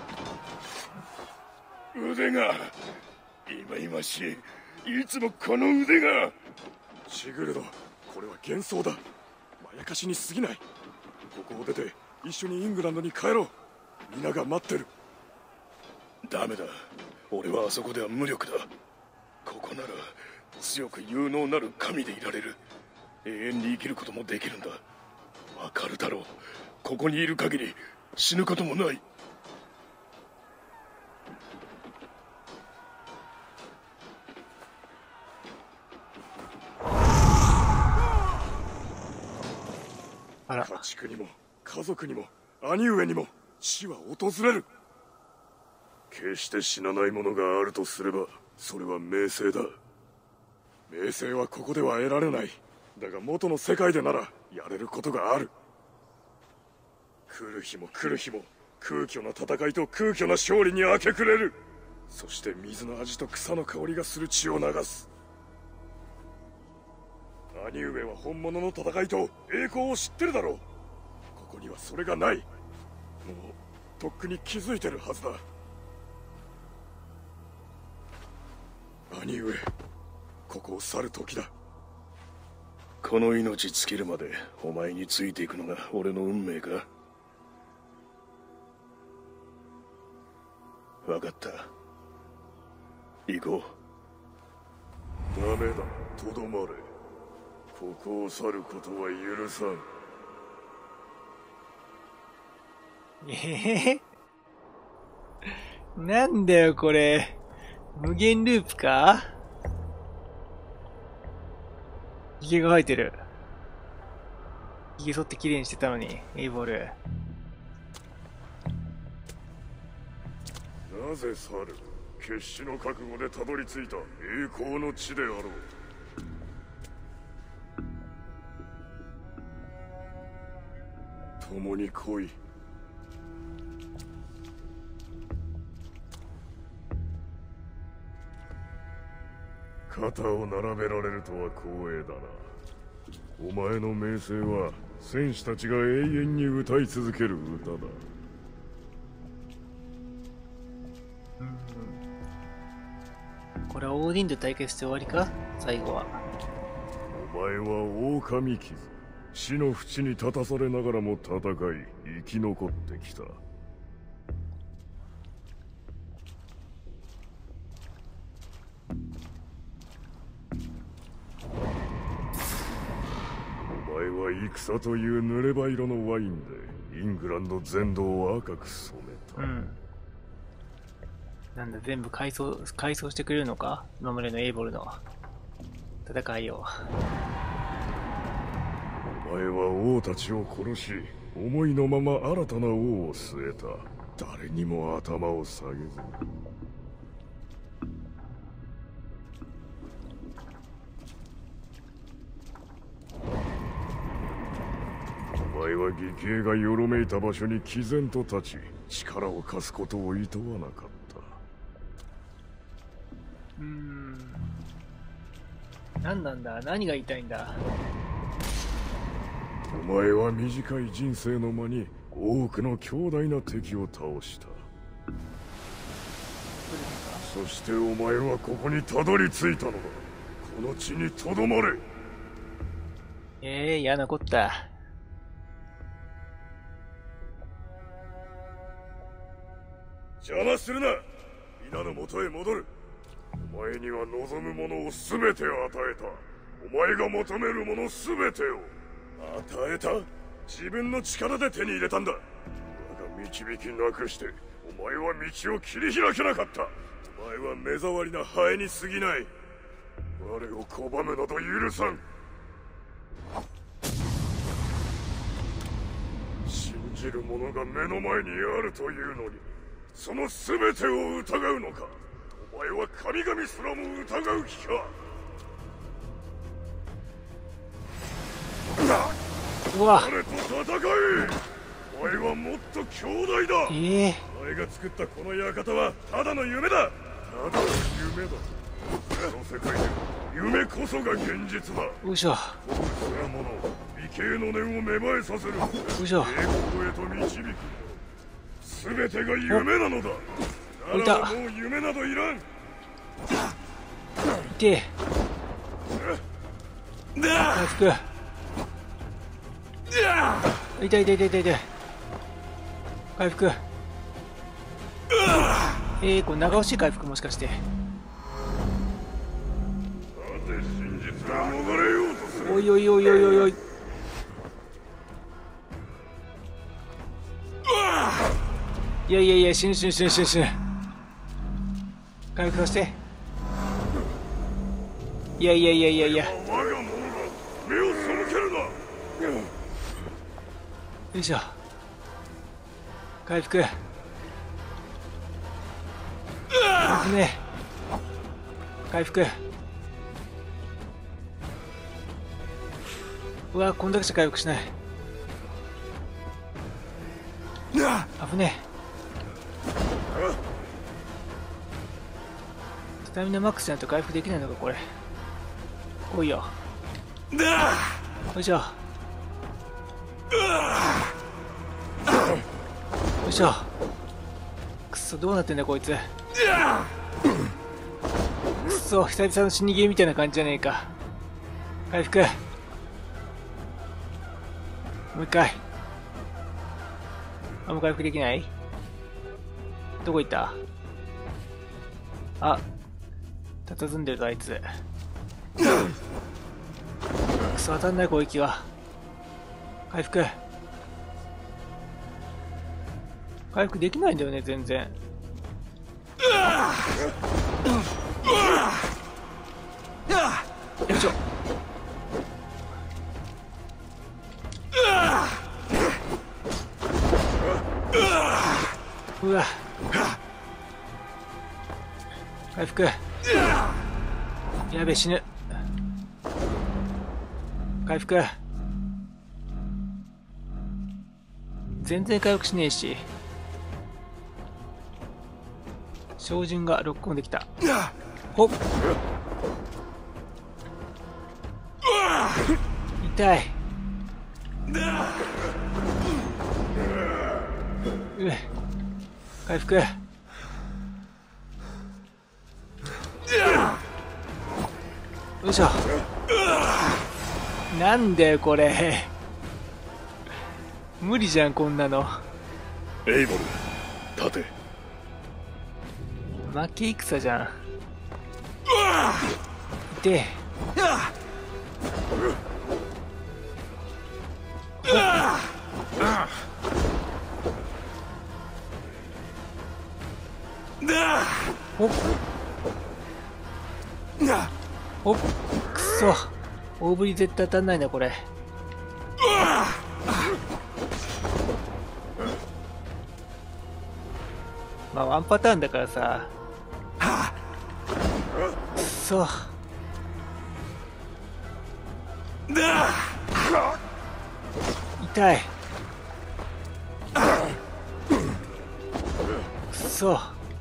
腕がいましい。いつもこの腕が。 シグルド、これは幻想だ。まやかしに過ぎない。ここを出て一緒にイングランドに帰ろう。皆が待ってる。 ダメだ、俺はあそこでは無力だ。ここなら強く有能なる神でいられる。永遠に生きることもできるんだ。わかるだろう。ここにいる限り死ぬこともない。 あら、 家畜にも家族にも兄上にも死は訪れる。決して死なないものがあるとすれば、それは名声だ。名声はここでは得られない。だが元の世界でならやれることがある。来る日も来る日も空虚な戦いと空虚な勝利に明け暮れる。そして水の味と草の香りがする血を流す。兄上は本物の戦いと栄光を知ってるだろう。ここにはそれがない。もうとっくに気づいてるはずだ。兄上、ここを去る時だ。 この命尽きるまでお前についていくのが俺の運命か。分かった、行こう。 ダメだ、とどまれ。ここを去ることは許さん。 なんだよこれ。無限ループか？ヒゲが生えてる。ヒゲ剃って綺麗にしてたのに、エイボール。 なぜ去る？決死の覚悟でたどり着いた栄光の地であろう。 共に来い。肩を並べられるとは光栄だな。お前の名声は戦士たちが永遠に歌い続ける歌だ。 これはオーディンと対決して終わりか、最後は。 お前は狼傷、死の淵に立たされながらも戦い生き残ってきた。お前は戦という濡れ歯色のワインでイングランド全土を赤く染めた。 なんだ、全部改装してくれるのか、今までのエイボルの戦いを。 お前は王たちを殺し、思いのまま新たな王を据えた。誰にも頭を下げず。お前は義兄がよろめいた場所に毅然と立ち、力を貸すことを厭わなかった。 何なんだ、何が言いたいんだ。 お前は短い人生の間に多くの強大な敵を倒した。そしてお前はここにたどり着いたのだ。この地にとどまれ。 嫌なこった。 邪魔するな。皆の元へ戻る。お前には望むものを全て与えた。お前が求めるもの全てを与えた。自分の力で手に入れたんだ。我が導きなくしてお前は道を切り開けなかった。お前は目障りなハエに過ぎない。我を拒むなど許さん。信じる者が目の前にあるというのに、その全てを疑うのか。お前は神々すらも疑う気か。 うわ、 彼と戦え。お前はもっと強大だ。お前が作ったこの館はただの夢だ。ただの夢だ。この世界で夢こそが現実だ。 よいしょ。 そらもの美形の念を芽生えさせる。 よいしょ。 栄光へと導く。全てが夢なのだ。 置いた。 もう夢などいらん。 痛え。回復。痛い痛い痛い痛い痛い。回復。これ長押し回復もしかして。 真実が逃れようとする。 おいおいおいおいおいおい。いやいやいや、死ぬ死ぬ死ぬ死ぬ死ぬ。回復させて。いやいやいやいやいや。 我が物だ。目を背けるな。 よいしょ。回復。危ねえ。回復。うわ、こんだけしか回復しない。危ねえ。スタミナマックスじゃないと回復できないのか、これ。来いよ。よいしょ。よいしょ。くっそ、どうなってんだこいつ。くっそ、久々の死にゲーみたいな感じじゃねえか。回復。もう一回。もう回復できない？どこ行った？あ、佇んでるぞあいつ。くそ、当たんない攻撃は。回復。回復できないんだよね、全然。よいしょ。うわ。回復。やべえ、死ぬ。回復。 全然回復しねえし。照準がロックオンできた。ほっ。痛い。回復。よいしょ。なんだよこれ。無理じゃんこんなの。 エイボル、立て。 負け戦じゃん。でおっおっ、くそ、大振り絶対当たんないなこれ。まあワンパターンだからさ。くそ、痛い。くそ、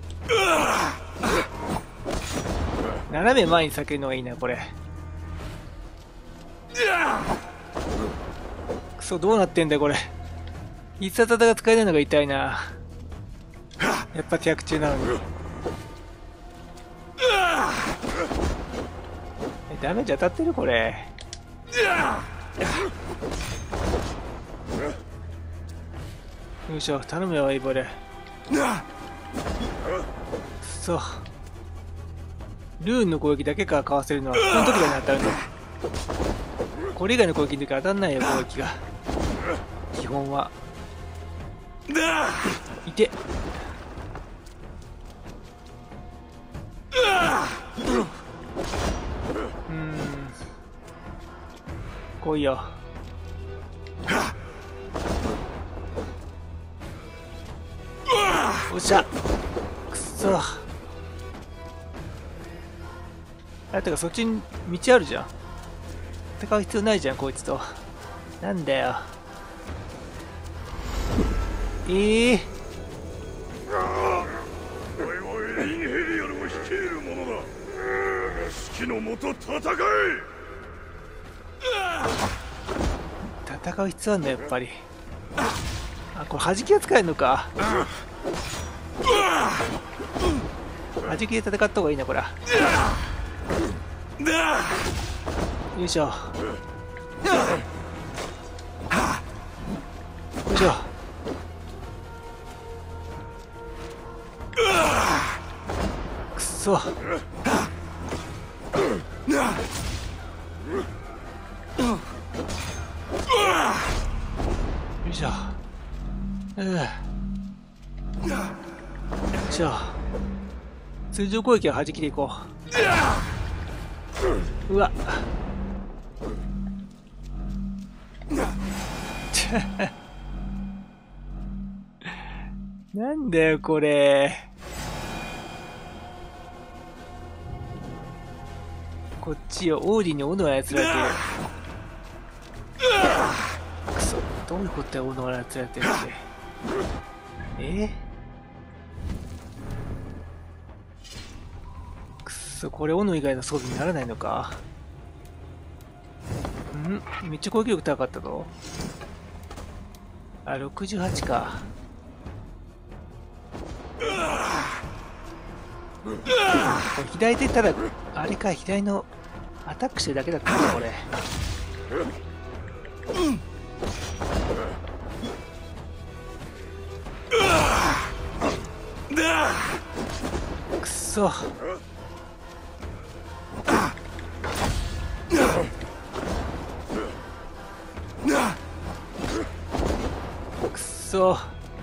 斜め前に避けるのがいいなこれ。くそ、どうなってんだよこれ。必殺技が使えないのが痛いな。やっぱ手役中なのに。ダメージ当たってるこれ。よいしょ、頼むよエイボル。くそ、ルーンの攻撃だけからかわせるのはこの時が当たるの。これ以外の攻撃の時は当たんないよ攻撃が。基本は。いて。来いよ。おっしゃ。くそ。あれてかそっちに道あるじゃん。戦う必要ないじゃんこいつと。なんだよ。 おいおい、インヘリアルを率いる者だ。指揮のもと戦え。 戦う必要あんのやっぱり。あ、これ弾きが使えるのか。弾きで戦った方がいいなこれ。よいしょ。よいしょ。くそ。よいしょ。よいしょ。通常攻撃は弾きでいこう。うわっ。なんだよこれ。こっちよ、オーディンに斧を操られてる。くそ、どういうことだよ斧を操られてるって。くそ、これ斧以外の装備にならないのか。めっちゃ攻撃力高かったぞ。あ、68か。これ左手たら、あれか、左のアタックしてるだけだったんだこれ。くそ。くそ。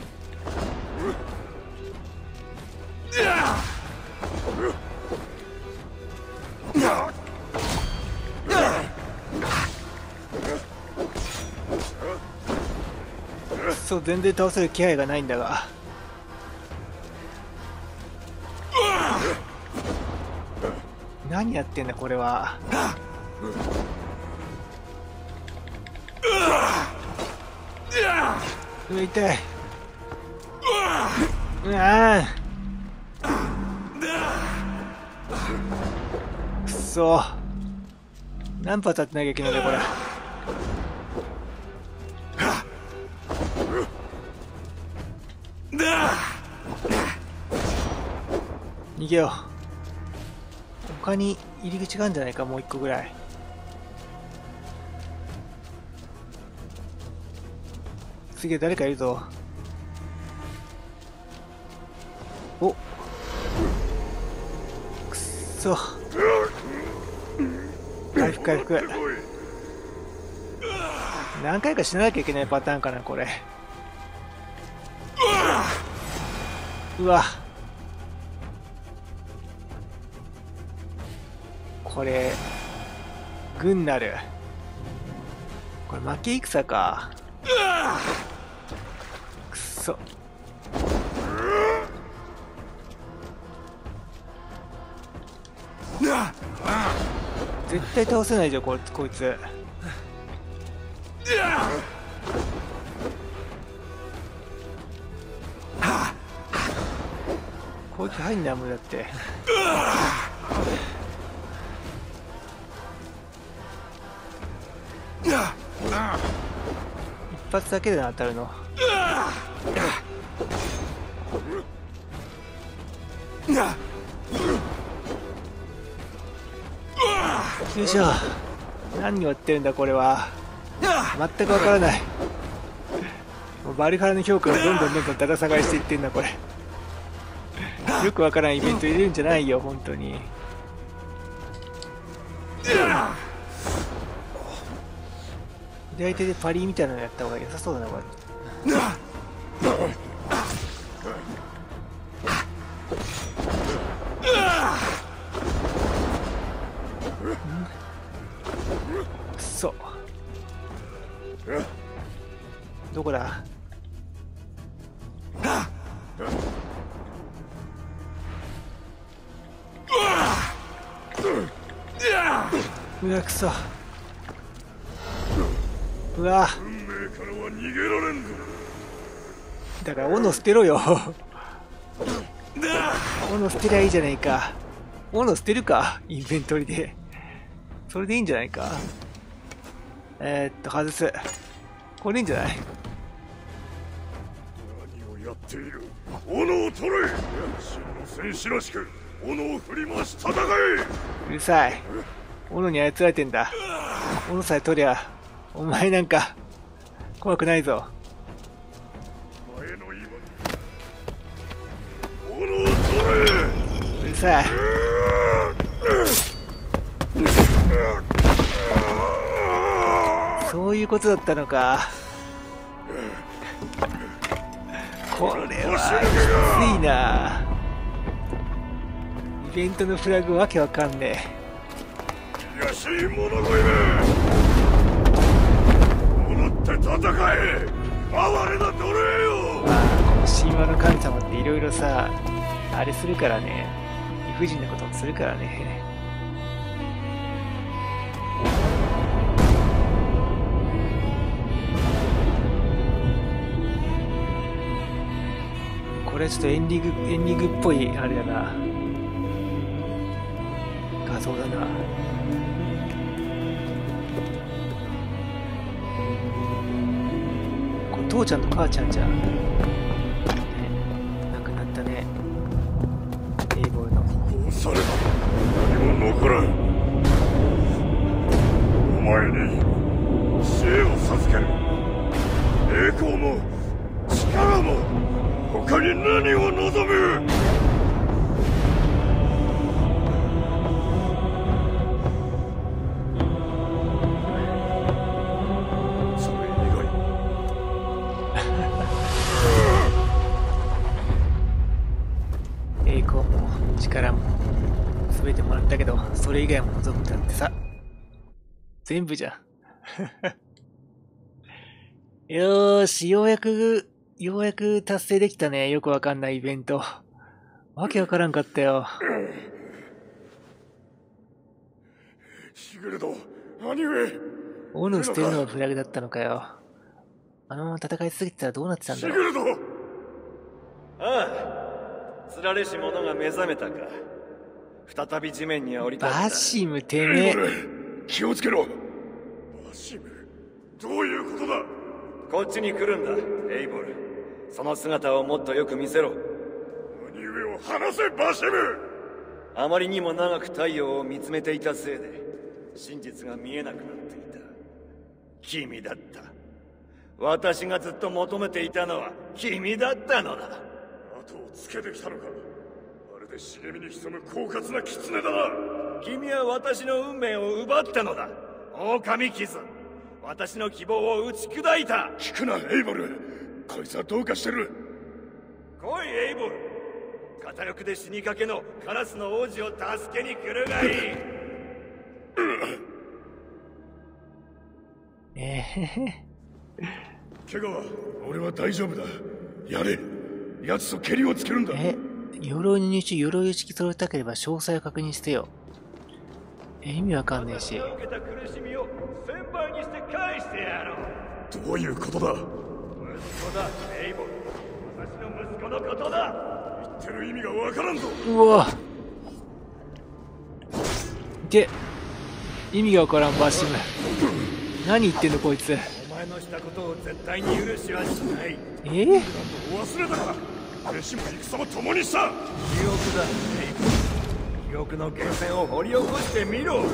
そう、全然倒せる気配がないんだが。何やってんだこれは。 痛い。うわくそ。何発当てなきゃいけないんだこれ。逃げよう。他に入り口があるんじゃないか、もう一個ぐらい。次は誰かいるぞ。おっ、くっそ。回復回復。何回か死ななきゃいけないパターンかなこれ。うわ、これ軍なる。これ負け戦か。くっそ。絶対倒せないじゃんこいつ。攻撃入んないもんだって。一発だけで当たるの。よいしょ。何をやってるんだこれは。全くわからない。もうバルハラの評価がどんどんだだ下がりしていってんだこれ。よくわからんイベント入れるんじゃないよ本当に。左手でパリーみたいなのやった方が良さそうだなこれ。くそ。どこだ。うわくそ。うわ、 運命からは逃げられんぞ。 だから斧捨てろよ。斧捨てりゃいいじゃないか。斧捨てるかインベントリで。それでいいんじゃないか。外す。これでいいんじゃない。 何をやっている。斧を取れ。真の戦士らしく斧を振り回し戦え。 うるさい。斧に操られてんだ。斧さえ取りゃお前なんか怖くないぞ。 前の今斧を取れ。 うるさい。そういうことだったのか。これはきついな。イベントのフラグわけわかんねえ。安い物乞いめ。戻って戦え。哀れな奴隷よ。 まあこの神話の神様っていろいろさあれするからね。理不尽なこともするからね。これはちょっとエンディングっぽいあれだな。画像だな。これ父ちゃんと母ちゃんじゃん、ね、亡くなったね。英語のこうされば何も残らん。お前に生を授ける。栄光も力も他に何を望む。それ以外栄光も力も全てもらったけどそれ以外も望むんだってさ。全部じゃん。よーし、ようやく達成できたね。よくわかんないイベント。わけわからんかったよ。 シグルド、兄上。 斧捨てるのがフラグだったのかよ。 あのまま戦い続けてたらどうなってたんだろう。 シグルド。 ああ、つられし者が目覚めたか。再び地面に降り立った。 バシムてめえ。 エイボル、気をつけろ。 バシム、どういうことだ。 こっちに来るんだ、エイボル。その姿をもっとよく見せろ。 兄上を離せ、バシム。 あまりにも長く太陽を見つめていたせいで真実が見えなくなっていた。君だった。私がずっと求めていたのは君だったのだ。 後をつけてきたのか。まるで茂みに潜む狡猾な狐だな。 君は私の運命を奪ったのだ、狼傷。私の希望を打ち砕いた。 聞くな、エイボル。こいつはどうかしてる。 来い、エイボル。片翼で死にかけのカラスの王子を助けに来るがいい。 怪我は俺は大丈夫だ。やれ。奴と蹴りをつけるんだ。 鎧に入手、鎧一式揃えたければ詳細を確認してよ。意味わかんねえし。 受けた苦しみを1000倍にして返してやろう。 どういうことだ。 息子だ、エイボル。私の息子のことだ。 言ってる意味がわからんぞ。 うわで、意味がわからん、バシム。何言ってんのこいつ。 お前のしたことを絶対に許しはしない。 忘れたか。弟子も戦も共にした。 記憶だ、エイボル。記憶の源泉を掘り起こしてみろ。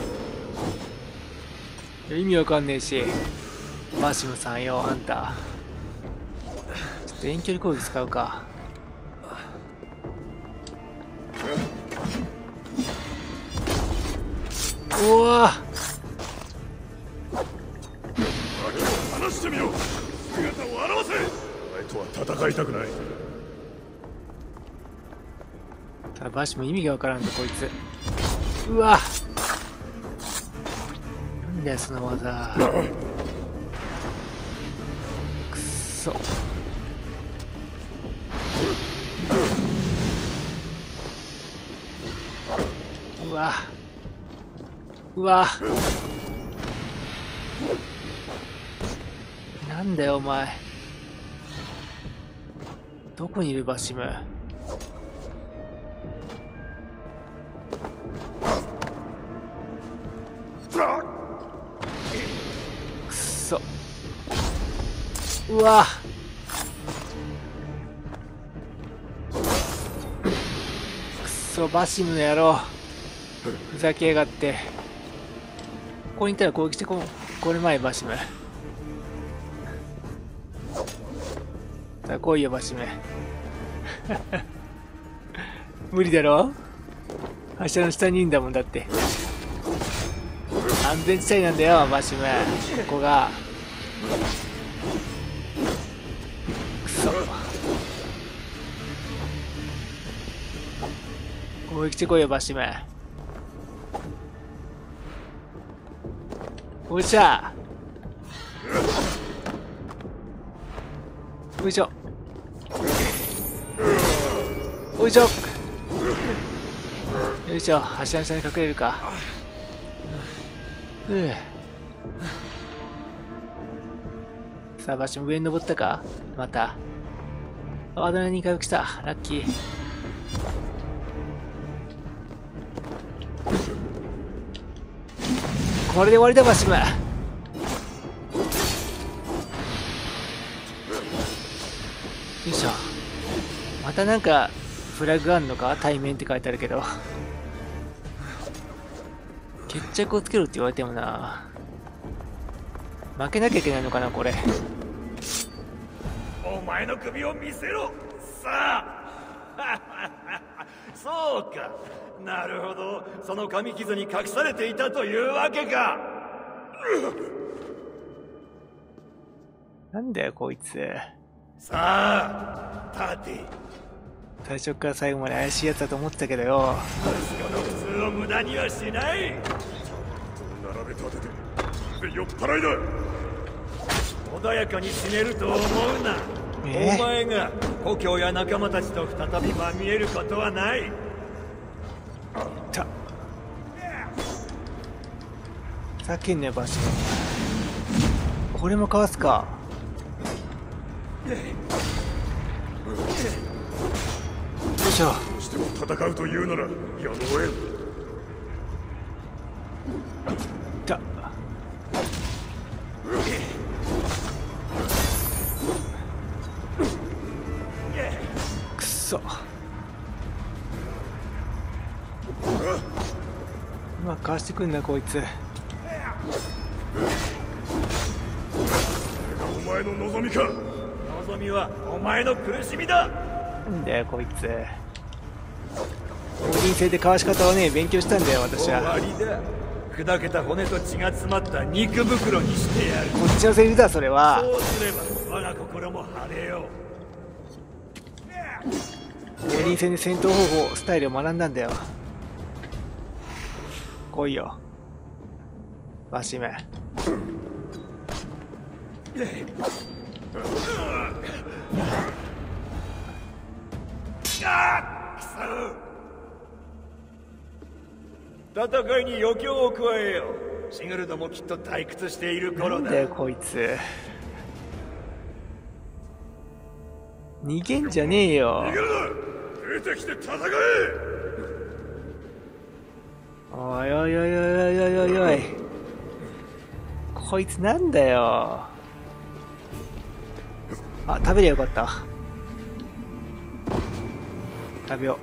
意味わかんねえし。バシムさんよ、あんた。ちょっと遠距離攻撃使うか。うわ話してみよう。姿を現せ。お前とは戦いたくない。 ただバシム意味がわからんぞこいつ。うわなんだよその技。くっそ。うわうわなんだよお前。どこにいるバシム。くっそ。うわくっそバシムの野郎ふざけやがって。ここにいたら攻撃してこれ前バシム。さあ来いよバシム。無理だろ。柱の下にいるんだもんだって。安全地帯なんだよバシム。ここがくそ。攻撃してこいよバシム。おっしゃよいしょよいしょよいしょ。柱の下に隠れるか。さあバシム上に登ったか。またアドレナリン回復した。ラッキー。これで終わりだバシム。よいしょ。またなんかフラグあんのか。対面って書いてあるけど決着をつけろって言われてもな。負けなきゃいけないのかなこれ。 お前の首を見せろ。さあそうか、なるほど。その紙傷に隠されていたというわけか。 なんだよこいつ。 さあ立て。 最初から最後まで怪しいやつだと思ってたけどよ。 息子の普通を無駄にはしない。 並べ立てて酔っ払いだ。 穏やかに死ねると思うな。お前が故郷や仲間たちと再びまみえることはない。 ふざけんねバシム。これもかわすか。 いしょ。 どうしても戦うというならやむを得ん。 いた。くそ。うまくかわしてくんなこいつ。 お前の望みか。 望みはお前の苦しみだ。 なんだよこいつ。オーディン戦でかわし方をね勉強したんだよ私終は。 わりだ。砕けた骨と血が詰まった肉袋にしてやる。 こっちのセリフだそれは。 そうすれば我が心も晴れよオーディン戦で戦闘方法スタイルを学んだんだよ。来いよバシメ。 戦いに余興を加えよう。シグルドもきっと退屈しているな頃だ。 んだよこいつ。逃げんじゃねえよ。 逃げるな。出てきて戦え。 おいおいおいおいおいおいおいおい。こいつなんだよ。あ、食べりゃよかった。食べよう。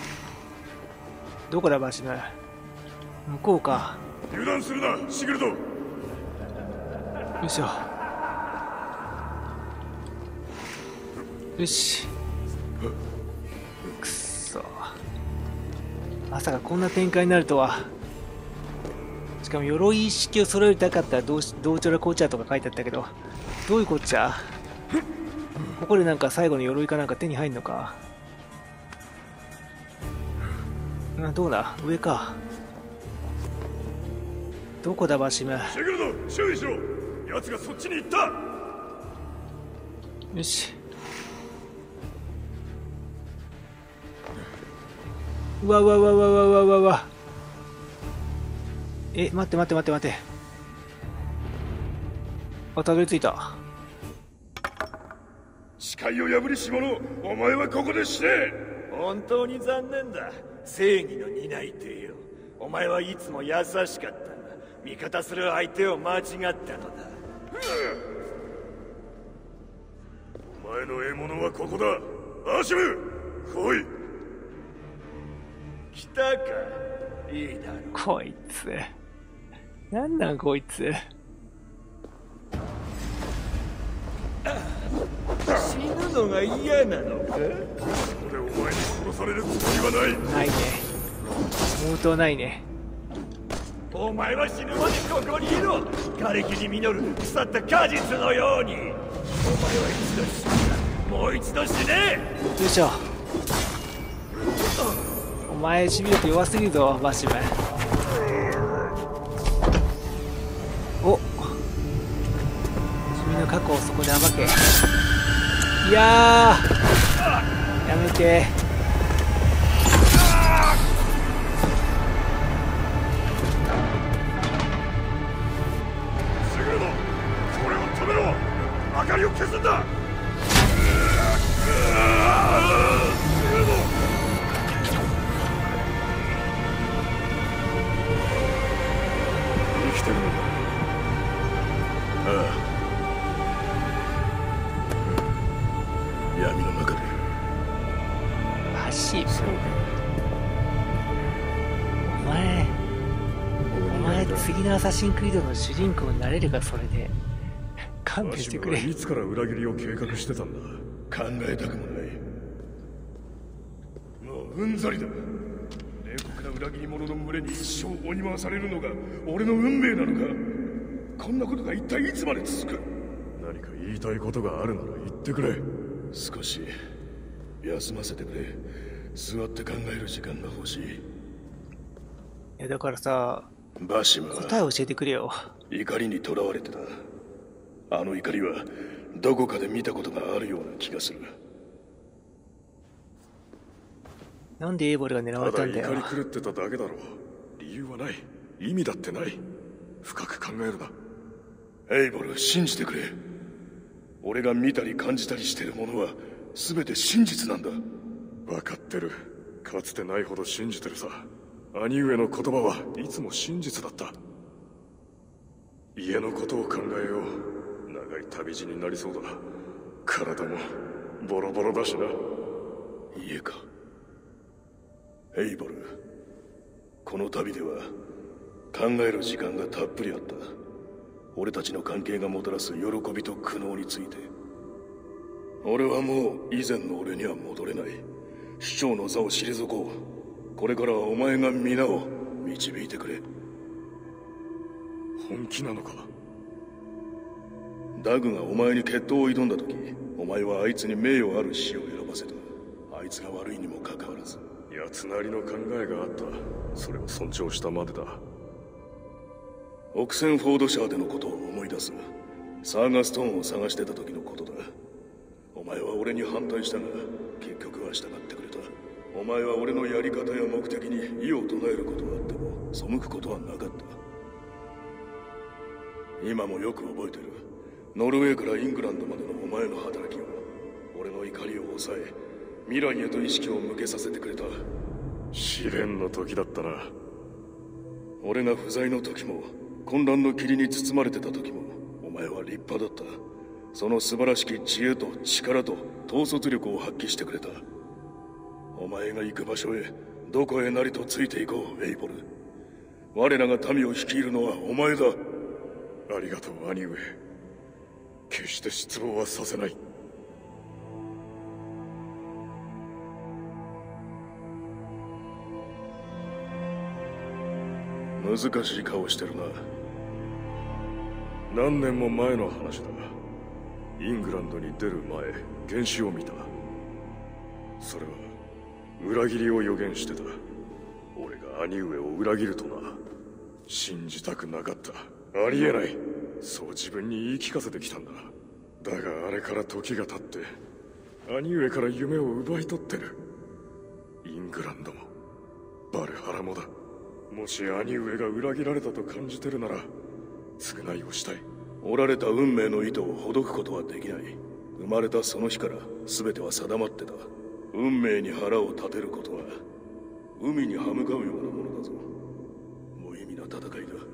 どこだバシム。向こうか。 油断するなシグルド。 よいしょ。よし。くっそ。まさかこんな展開になるとは。しかも鎧一式を揃えたかったらどうちゃらこうちゃらとか書いてあったけど、どういうこっちゃ。ここでなんか最後の鎧かなんか手に入んのか。どうだ上か。どこだバシム。 シグルド注意しろ。奴がそっちに行った。 よし。うわうわうわうわうわうわうわうわ。え、待って待って待って待って。あ、たどり着いた。 誓いを破りし者、お前はここで死ね。 本当に残念だ。正義の担い手よ。お前はいつも優しかったが、味方する相手を間違ったのだ。 お前の獲物はここだ。アシム来い。 来たか。いいだろう。 こいつ。なんなんこいつ。 死ぬのが嫌なのか。 俺お前に殺されるつもりはない。 ないね。相当ないね。 お前は死ぬまでここにいろ。枯れ木に実る腐った果実のように。お前は一度死んだ。もう一度死ね。 よいしょ。お前守備力弱すぎるぞバシム。お、君の過去をそこで暴け。いやーやめて。 シグルドこれを止めろ。明かりを消すんだ。シグルド生きてるのか。ああ闇の中で。 バシム。お前次のアサシンクリードの主人公になれるか。それで勘弁してくれ。 いつから裏切りを計画してたんだ。考えたくもない。もううんざりだ。冷酷な裏切り者の群れに一生追い回されるのが俺の運命なのか。こんなことが一体いつまで続く。何か言いたいことがあるなら言ってくれ。少し休ませてくれ。座って考える時間が欲しい。 いやだからさ、 バシムは答えを教えてくれよ。 怒りにとらわれてた。あの怒りはどこかで見たことがあるような気がする。 なんでエーボルが狙われたんだよ。 ただ怒り狂ってただけだろう。理由はない。意味だってない。深く考えるな。エイボル信じてくれ。 俺が見たり感じたりしてるものは全て真実なんだ。 分かってる。かつてないほど信じてるさ。兄上の言葉はいつも真実だった。家のことを考えよう。長い旅路になりそうだ。体もボロボロだしな。 家か。エイボル、この旅では考える時間がたっぷりあった。俺たちの関係がもたらす喜びと苦悩について。俺はもう以前の俺には戻れない。首長の座を退こう。これからはお前が皆を導いてくれ。 本気なのか？ ダグがお前に決闘を挑んだ時、お前はあいつに名誉ある死を選ばせた。あいつが悪いにもかかわらず。 奴なりの考えがあった。それを尊重したまでだ。 オクセンフォードシャーでのことを思い出す。サーガストーンを探してた時のことだ。お前は俺に反対したが結局は従ってくれた。お前は俺のやり方や目的に異を唱えることはあっても背くことはなかった。今もよく覚えてる。ノルウェーからイングランドまでのお前の働きを。俺の怒りを抑え未来へと意識を向けさせてくれた。 試練の時だったな。 俺が不在の時も混乱の霧に包まれてた時もお前は立派だった。その素晴らしき知恵と力と統率力を発揮してくれた。お前が行く場所へどこへなりとついていこう、エイボル。我らが民を率いるのはお前だ。 ありがとう兄上。決して失望はさせない。 難しい顔してるな。 何年も前の話だ。イングランドに出る前、原始を見た。それは裏切りを予言してた。俺が兄上を裏切るとな。信じたくなかった。ありえない。そう自分に言い聞かせてきたんだ。だがあれから時が経って兄上から夢を奪い取ってる。イングランドもバルハラもだ。もし兄上が裏切られたと感じてるなら償いをしたい。 折られた運命の糸をほどくことはできない。生まれたその日から全ては定まってた。運命に腹を立てることは海に歯向かうようなものだぞ。無意味な戦いだ。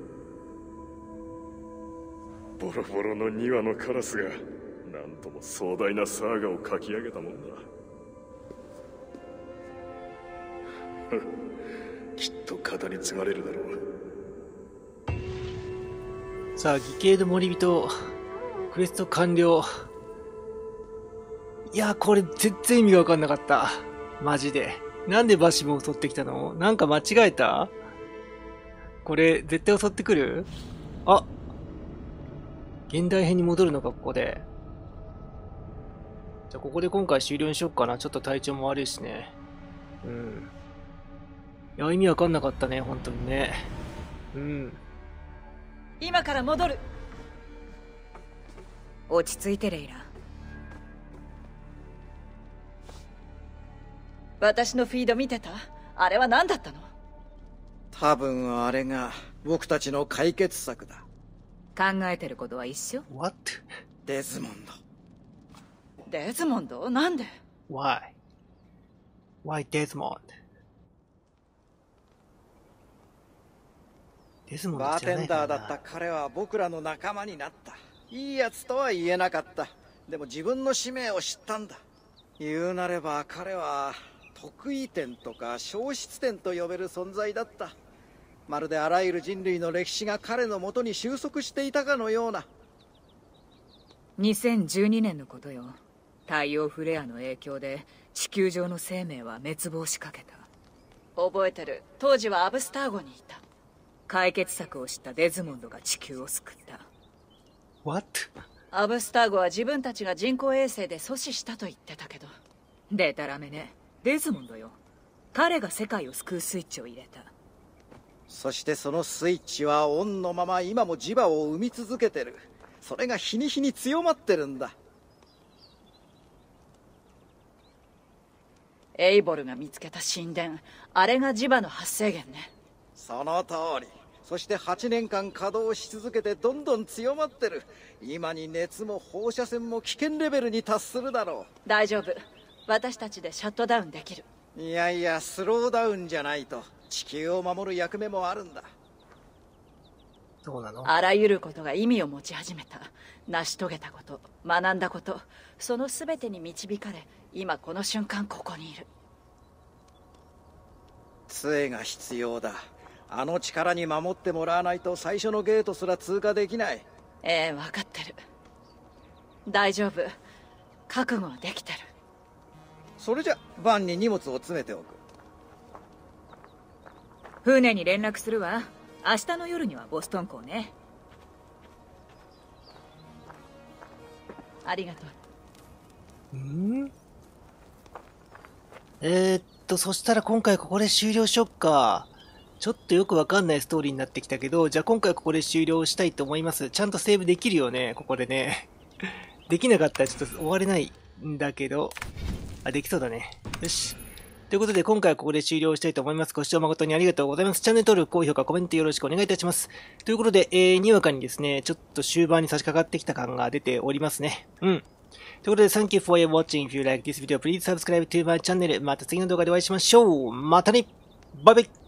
ボロボロの2羽のカラスがなんとも壮大なサーガを書き上げたもんだ。 きっと語り継がれるだろう。 さあ、義兄の森人、クエスト完了。いや、これ全然意味がわかんなかった。マジで。なんでバシムを襲ってきたの？なんか間違えた？これ、絶対襲ってくる？あ！現代編に戻るのか、ここで。じゃあ、ここで今回終了にしよっかな。ちょっと体調も悪いしね。うん。いや、意味わかんなかったね、本当にね。うん。 今から戻る。落ち着いてレイラ。私のフィード見てた？あれは何だったの？ 多分あれが僕たちの解決策だ。 考えてることは一緒？ What? デズモンド。 デズモンド？なんで？ Why? Why Desmond? デズモンドバー知らないからな。 テンダーだった彼は僕らの仲間になった。いいやつとは言えなかった。でも自分の使命を知ったんだ。言うなれば彼は得意点とか消失点と呼べる存在だった。まるであらゆる人類の歴史が彼のもとに収束していたかのような。 2012年のことよ。太陽フレアの影響で地球上の生命は滅亡しかけた。覚えてる。当時はアブスター号にいた。解決策を知ったデズモンドが地球を救った。 What? アブスター号は自分たちが人工衛星で阻止したと言ってたけど。デタラメね。デズモンドよ。彼が世界を救うスイッチを入れた。 そしてそのスイッチはオンのまま今も磁場を生み続けてる。それが日に日に強まってるんだ。 エイボルが見つけた神殿、あれが磁場の発生源ね。 その通り。 そして8年間稼働し続けてどんどん強まってる。今に熱も放射線も危険レベルに達するだろう。 大丈夫。私たちでシャットダウンできる。 いやいや、スローダウンじゃないと地球を守る役目もあるんだ。 そうなの？ あらゆることが意味を持ち始めた。成し遂げたこと、学んだこと、その全てに導かれ、今この瞬間ここにいる。 杖が必要だ。あの力に守ってもらわないと最初のゲートすら通過できない。 ええ、分かってる。大丈夫。覚悟はできてる。 それじゃバンに荷物を詰めておく。 船に連絡するわ。明日の夜にはボストン港ね。 ありがとう。 そしたら今回ここで終了しよっか。ちょっとよくわかんないストーリーになってきたけど、じゃあ今回ここで終了したいと思います。ちゃんとセーブできるよね、ここでね。できなかったらちょっと終われないんだけど、あ、できそうだね。よし。ということで今回はここで終了したいと思います。ご視聴誠にありがとうございます。チャンネル登録、高評価、コメントよろしくお願いいたします。ということで、にわかにですね、ちょっと終盤に差し掛かってきた感が出ておりますね。ということで、Thank you for your watching. If you like this video, please subscribe to my channel. また次の動画でお会いしましょう。またね。バイバイ。